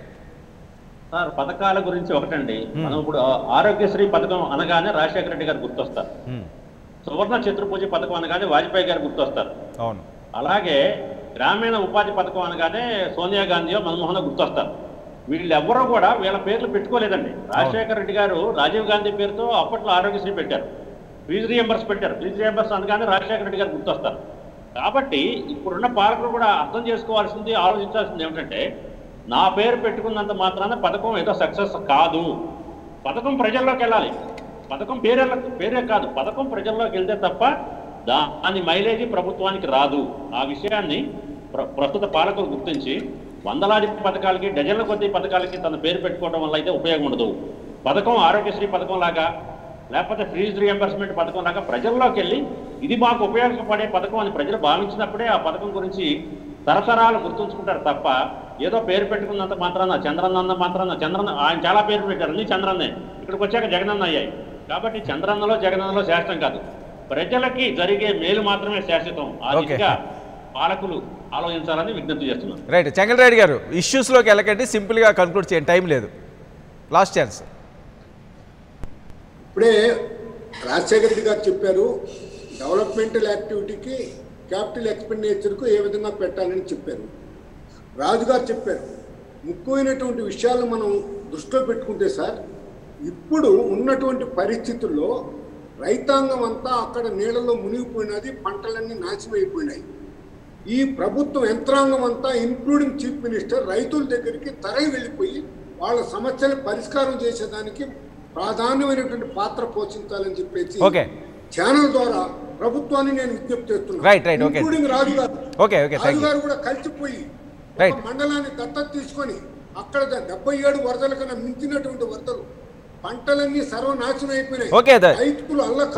సార్ పథకాల గురించి ఒకటండి, మనం ఇప్పుడు ఆరోగ్యశ్రీ పథకం అనగానే రాజశేఖర రెడ్డి గారు గుర్తొస్తారు, సువర్ణ చతుర్భుజ పథకం అనగానే వాజ్పేయి గారు గుర్తొస్తారు. అవును. అలాగే గ్రామీణ ఉపాధి పథకం అనగానే సోనియా గాంధీ మన్మోహన్ గుర్తొస్తారు. వీళ్ళెవ్వరూ కూడా వీళ్ళ పేర్లు పెట్టుకోలేదండి. రాజశేఖర రెడ్డి గారు రాజీవ్ గాంధీ పేరుతో అప్పట్లో ఆరోగ్యశ్రీ పెట్టారు, ఫీజు రియంబర్స్ పెట్టారు, ఫీజు రియంబర్స్ అనగానే రాజశేఖర రెడ్డి గారు గుర్తొస్తారు. కాబట్టి ఇప్పుడున్న పాలకులు కూడా అర్థం చేసుకోవాల్సింది, ఆలోచించాల్సింది ఏమిటంటే నా పేరు పెట్టుకున్నంత మాత్రాన పథకం ఏదో సక్సెస్ కాదు. పథకం ప్రజల్లోకి వెళ్ళాలి, పథకం పేరే పేరే కాదు, పథకం ప్రజల్లోకి వెళ్తే తప్ప దాని మైలేజీ ప్రభుత్వానికి రాదు. ఆ విషయాన్ని ప్రస్తుత పాలకులు గుర్తించి వందలాది పథకాలకి డజన్ల కొద్ది పథకాలకి తన పేరు పెట్టుకోవడం వల్ల అయితే ఉపయోగం ఉండదు. పథకం ఆరోగ్యశ్రీ పథకం లాగా లేకపోతే ఫీజు రియంబర్స్మెంట్ పథకం లాగా ప్రజల్లోకి వెళ్ళి ఇది మాకు ఉపయోగపడే పథకం అని ప్రజలు భావించినప్పుడే ఆ పథకం గురించి తరతరాలు గుర్తుంచుకుంటారు తప్ప ఏదో పేరు పెట్టుకున్నంత మాత్రాన చంద్రన్న మాత్రాన చంద్రన్న ఆయన చాలా పేరు పెట్టారు, అన్ని చంద్రన్నే, ఇక్కడికి వచ్చాక జగనన్న అయ్యాయి. కాబట్టి చంద్రన్నలో జగనన్నలో శాశ్వతం కాదు, ప్రజలకి జరిగే మేలు మాత్రమే శాశ్వతం. ఆ దిశగా పాలకులు ఆలోచించాలని విజ్ఞప్తి చేస్తున్నారు. రైట్ చెంగల్రెడ్డి గారు ఇష్యూస్లోకి వెళ్ళకండి, సింపుల్గా కన్క్లూడ్ చేయండి, టైం లేదు, లాస్ట్ ఛాన్స్. ఇప్పుడే రాజశేఖర రెడ్డి గారు చెప్పారు డెవలప్మెంటల్ యాక్టివిటీకి క్యాపిటల్ ఎక్స్పెండిచర్కు ఏ విధంగా పెట్టాలని చెప్పారు. రాజుగారు చెప్పారు ముఖ్యమైనటువంటి విషయాలు మనం దృష్టిలో పెట్టుకుంటే సార్, ఇప్పుడు ఉన్నటువంటి పరిస్థితుల్లో రైతాంగం అంతా అక్కడ నీళ్ళలో మునిగిపోయినది, పంటలన్నీ నాశనమైపోయినాయి. ఈ ప్రభుత్వం యంత్రాంగం అంతా ఇంక్లూడింగ్ చీఫ్ మినిస్టర్ రైతుల దగ్గరికి తరలి వెళ్ళిపోయి వాళ్ళ సమస్యలు పరిష్కారం చేసేదానికి ప్రాధాన్యమైనటువంటి పాత్ర పోషించాలని చెప్పేసి ఛానల్ ద్వారా ప్రభుత్వాన్ని నేను విజ్ఞప్తి చేస్తున్నాను. ఇంక్లూడింగ్ రాజు గారు రాజు గారు కూడా కలిసిపోయి మండలాన్ని దత్తత తీసుకొని అక్కడ డెబ్బై ఏడు వరదల కన్నా మించినటువంటి వరదలు, పంటలన్నీ సర్వనాశనం అయిపోయినాయి, రైతులు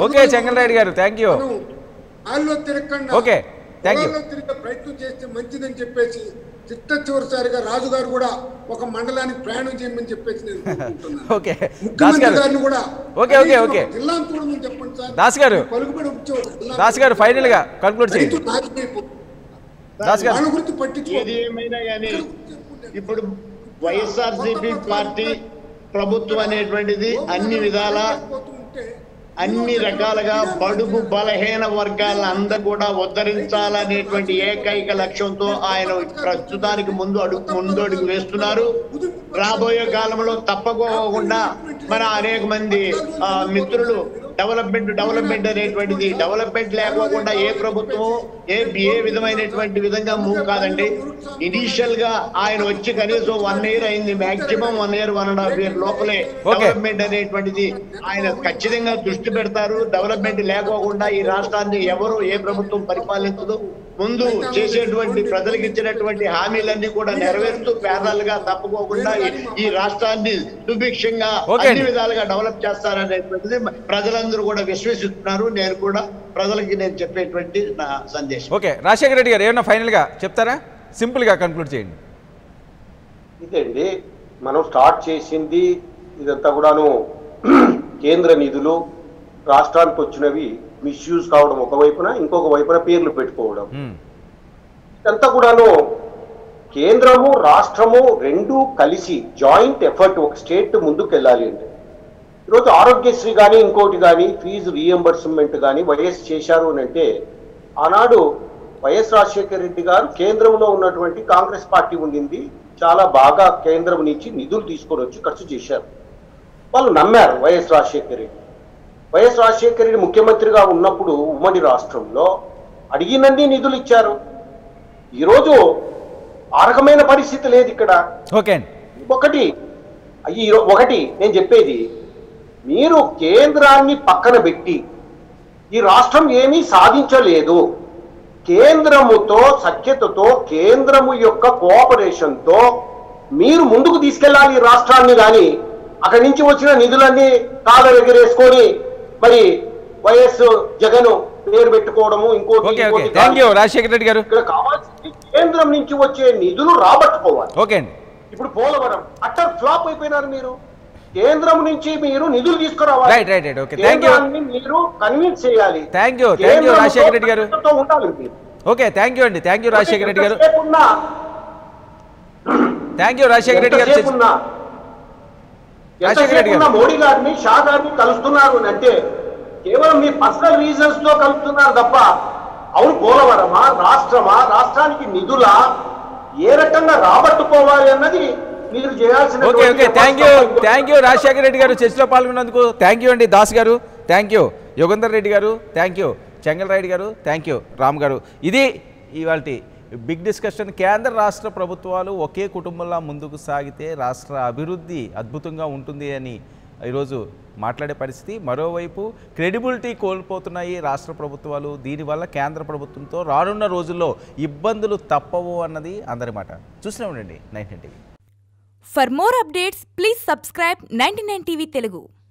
అల్ల తిరగకుండా తిరిగే ప్రయత్నం చేస్తే మంచిదని చెప్పేసి చిట్ట చివరిసారిగా రాజు గారు కూడా ఒక మండలానికి ప్రయాణం చేయమని చెప్పేసి నేను కోరుకుంటున్నాను. ముఖ్యమంత్రి గారిని కూడా జిల్లాను చూడమని చెప్పండి సార్. దాస్ గారు పలుకుబడి దాస్ గారు ఫైనల్ గా కన్క్లూడ్ చేయండి. వాళ్ళ గురించి పట్టించుకోండి. ఇప్పుడు వైఎస్ఆర్సీపీ పార్టీ ప్రభుత్వం అనేటువంటిది అన్ని విధాల అన్ని రకాలుగా బడుగు బలహీన వర్గాలను అందరూ కూడా ఉద్ధరించాలనేటువంటి ఏకైక లక్ష్యంతో ఆయన ప్రస్తుతానికి ముందు అడుగు ముందు అడుగు వేస్తున్నారు. రాబోయే కాలంలో తప్పకోకుండా మన అనేక మంది మిత్రులు డెవలప్మెంట్ డెవలప్మెంట్ అనేటువంటిది డెవలప్మెంట్ లేకోకుండా ఏ ప్రభుత్వం ఏ ఏ విధమైనటువంటి విధంగా మూవ్ కాదండి. ఇనీషియల్ గా ఆయన వచ్చి కనీసం వన్ ఇయర్ అయింది, maximum one year one and half year లోపలే డెవలప్మెంట్ అనేటువంటిది ఆయన ఖచ్చితంగా దృష్టి పెడతారు. డెవలప్మెంట్ లేకోకుండా ఈ రాష్ట్రాన్ని ఎవరు ఏ ప్రభుత్వం పరిపాలించదు. ముందు చేసేటువంటి ప్రజలకు ఇచ్చినటువంటి హామీలన్నీ కూడా నెరవేరుస్తూ ప్యారల్ గా తప్పుకోకుండా ఈ రాష్ట్రాన్ని సుభిక్షంగా అన్ని విధాలుగా డెవలప్ చేస్తారనేటువంటిది ప్రజలందరూ కూడా విశ్వసిస్తున్నారు. నేను కూడా ప్రజలకి నేను చెప్పేటువంటి నా సందేశం. ఓకే రాజశేఖర రెడ్డి గారు ఏమన్నా ఫైనల్ గా చెప్తారా? సింపుల్ గా కన్క్లూడ్ చేయండి. ఇదండి మనం స్టార్ట్ చేసింది ఇదంతా కూడాను కేంద్ర నిధులు రాష్ట్రానికి వచ్చినవి మిస్యూజ్ కావడం ఒకవైపున, ఇంకొక వైపున పేర్లు పెట్టుకోవడం. ఇదంతా కూడాను కేంద్రము రాష్ట్రము రెండు కలిసి జాయింట్ ఎఫర్ట్, ఒక స్టేట్ ముందుకు వెళ్ళాలి అంటే ఈరోజు ఆరోగ్యశ్రీ కానీ ఇంకోటి కానీ ఫీజు రీఎంబర్స్మెంట్ కానీ వైఎస్ చేశారు అని అంటే ఆనాడు వైఎస్ రాజశేఖర రెడ్డి గారు కేంద్రంలో ఉన్నటువంటి కాంగ్రెస్ పార్టీ ఉండింది, చాలా బాగా కేంద్రం నుంచి నిధులు తీసుకొని వచ్చి ఖర్చు చేశారు. వాళ్ళు నమ్మారు వైఎస్ రాజశేఖర రెడ్డి. వైఎస్ రాజశేఖర రెడ్డి ముఖ్యమంత్రిగా ఉన్నప్పుడు ఉమ్మడి రాష్ట్రంలో అడిగినన్ని నిధులు ఇచ్చారు. ఈరోజు ఆ రకమైన పరిస్థితి లేదు ఇక్కడ. ఓకే ఒకటి ఈ ఒకటి నేను చెప్పేది, మీరు కేంద్రాన్ని పక్కన పెట్టి ఈ రాష్ట్రం ఏమీ సాధించలేదు, కేంద్రముతో సఖ్యతతో కేంద్రము యొక్క కోఆపరేషన్తో మీరు ముందుకు తీసుకెళ్ళాలి ఈ రాష్ట్రాన్ని. కానీ అక్కడి నుంచి వచ్చిన నిధులన్నీ కాళ్ళ ఎగరేసుకొని మరి వైఎస్ జగన్ పేరు పెట్టుకోవడము ఇంకోటి రాజశేఖర రెడ్డి గారు ఇక్కడ కావాల్సింది కేంద్రం నుంచి వచ్చే నిధులు రాబట్టుకోవాలి. ఓకే అండి. ఇప్పుడు పోలవరం అట్టర్ ఫ్లాప్ అయిపోయినారు. మీరు కేంద్రం నుంచి మీరు నిధులు తీసుకురావాలి, right right right okay thank you మీరు కన్విన్స్ చేయాలి. Thank you thank you Rajasekhara Reddy garu. ఉండాలి. ఓకే థ్యాంక్ యూ అండి, thank you Rajasekhara Reddy garu. Thank you Rajasekhara Reddy గారు. రాజశేఖర రెడ్డి గారు మోడీ గారిని షా గారిని కలుస్తున్నారు అంటే కేవలం మీ పర్సనల్ రీజన్స్ తో కలుపుతున్నారు తప్ప అవును పోలవరమా రాష్ట్రమా రాష్ట్రానికి నిధుల ఏ రకంగా రాబట్టుకోవాలి అన్నది మీరు చేయాల్సిన. Okay okay thank you thank you Rajasekhara Reddy garu చర్చలో పాల్గొన్నందుకు థ్యాంక్ యూ అండి. దాస్ గారు thank you, Yogender Reddy garu thank you, Chengalrayudu గారు థ్యాంక్ యూ, రామ్ గారు. ఇది ఇవాళ బిగ్ డిస్కషన్. కేంద్ర రాష్ట్ర ప్రభుత్వాలు ఒకే కుటుంబంలో ముందుకు సాగితే రాష్ట్ర అభివృద్ధి అద్భుతంగా ఉంటుంది అని ఈరోజు మాట్లాడే పరిస్థితి. మరోవైపు క్రెడిబిలిటీ కోల్పోతున్నాయి రాష్ట్ర ప్రభుత్వాలు. దీనివల్ల కేంద్ర ప్రభుత్వంతో రానున్న రోజుల్లో ఇబ్బందులు తప్పవు అన్నది అందరి మాట. చూస్తూనే ఉండండి ninety nine TV. For more updates please subscribe ninety nine TV Telugu.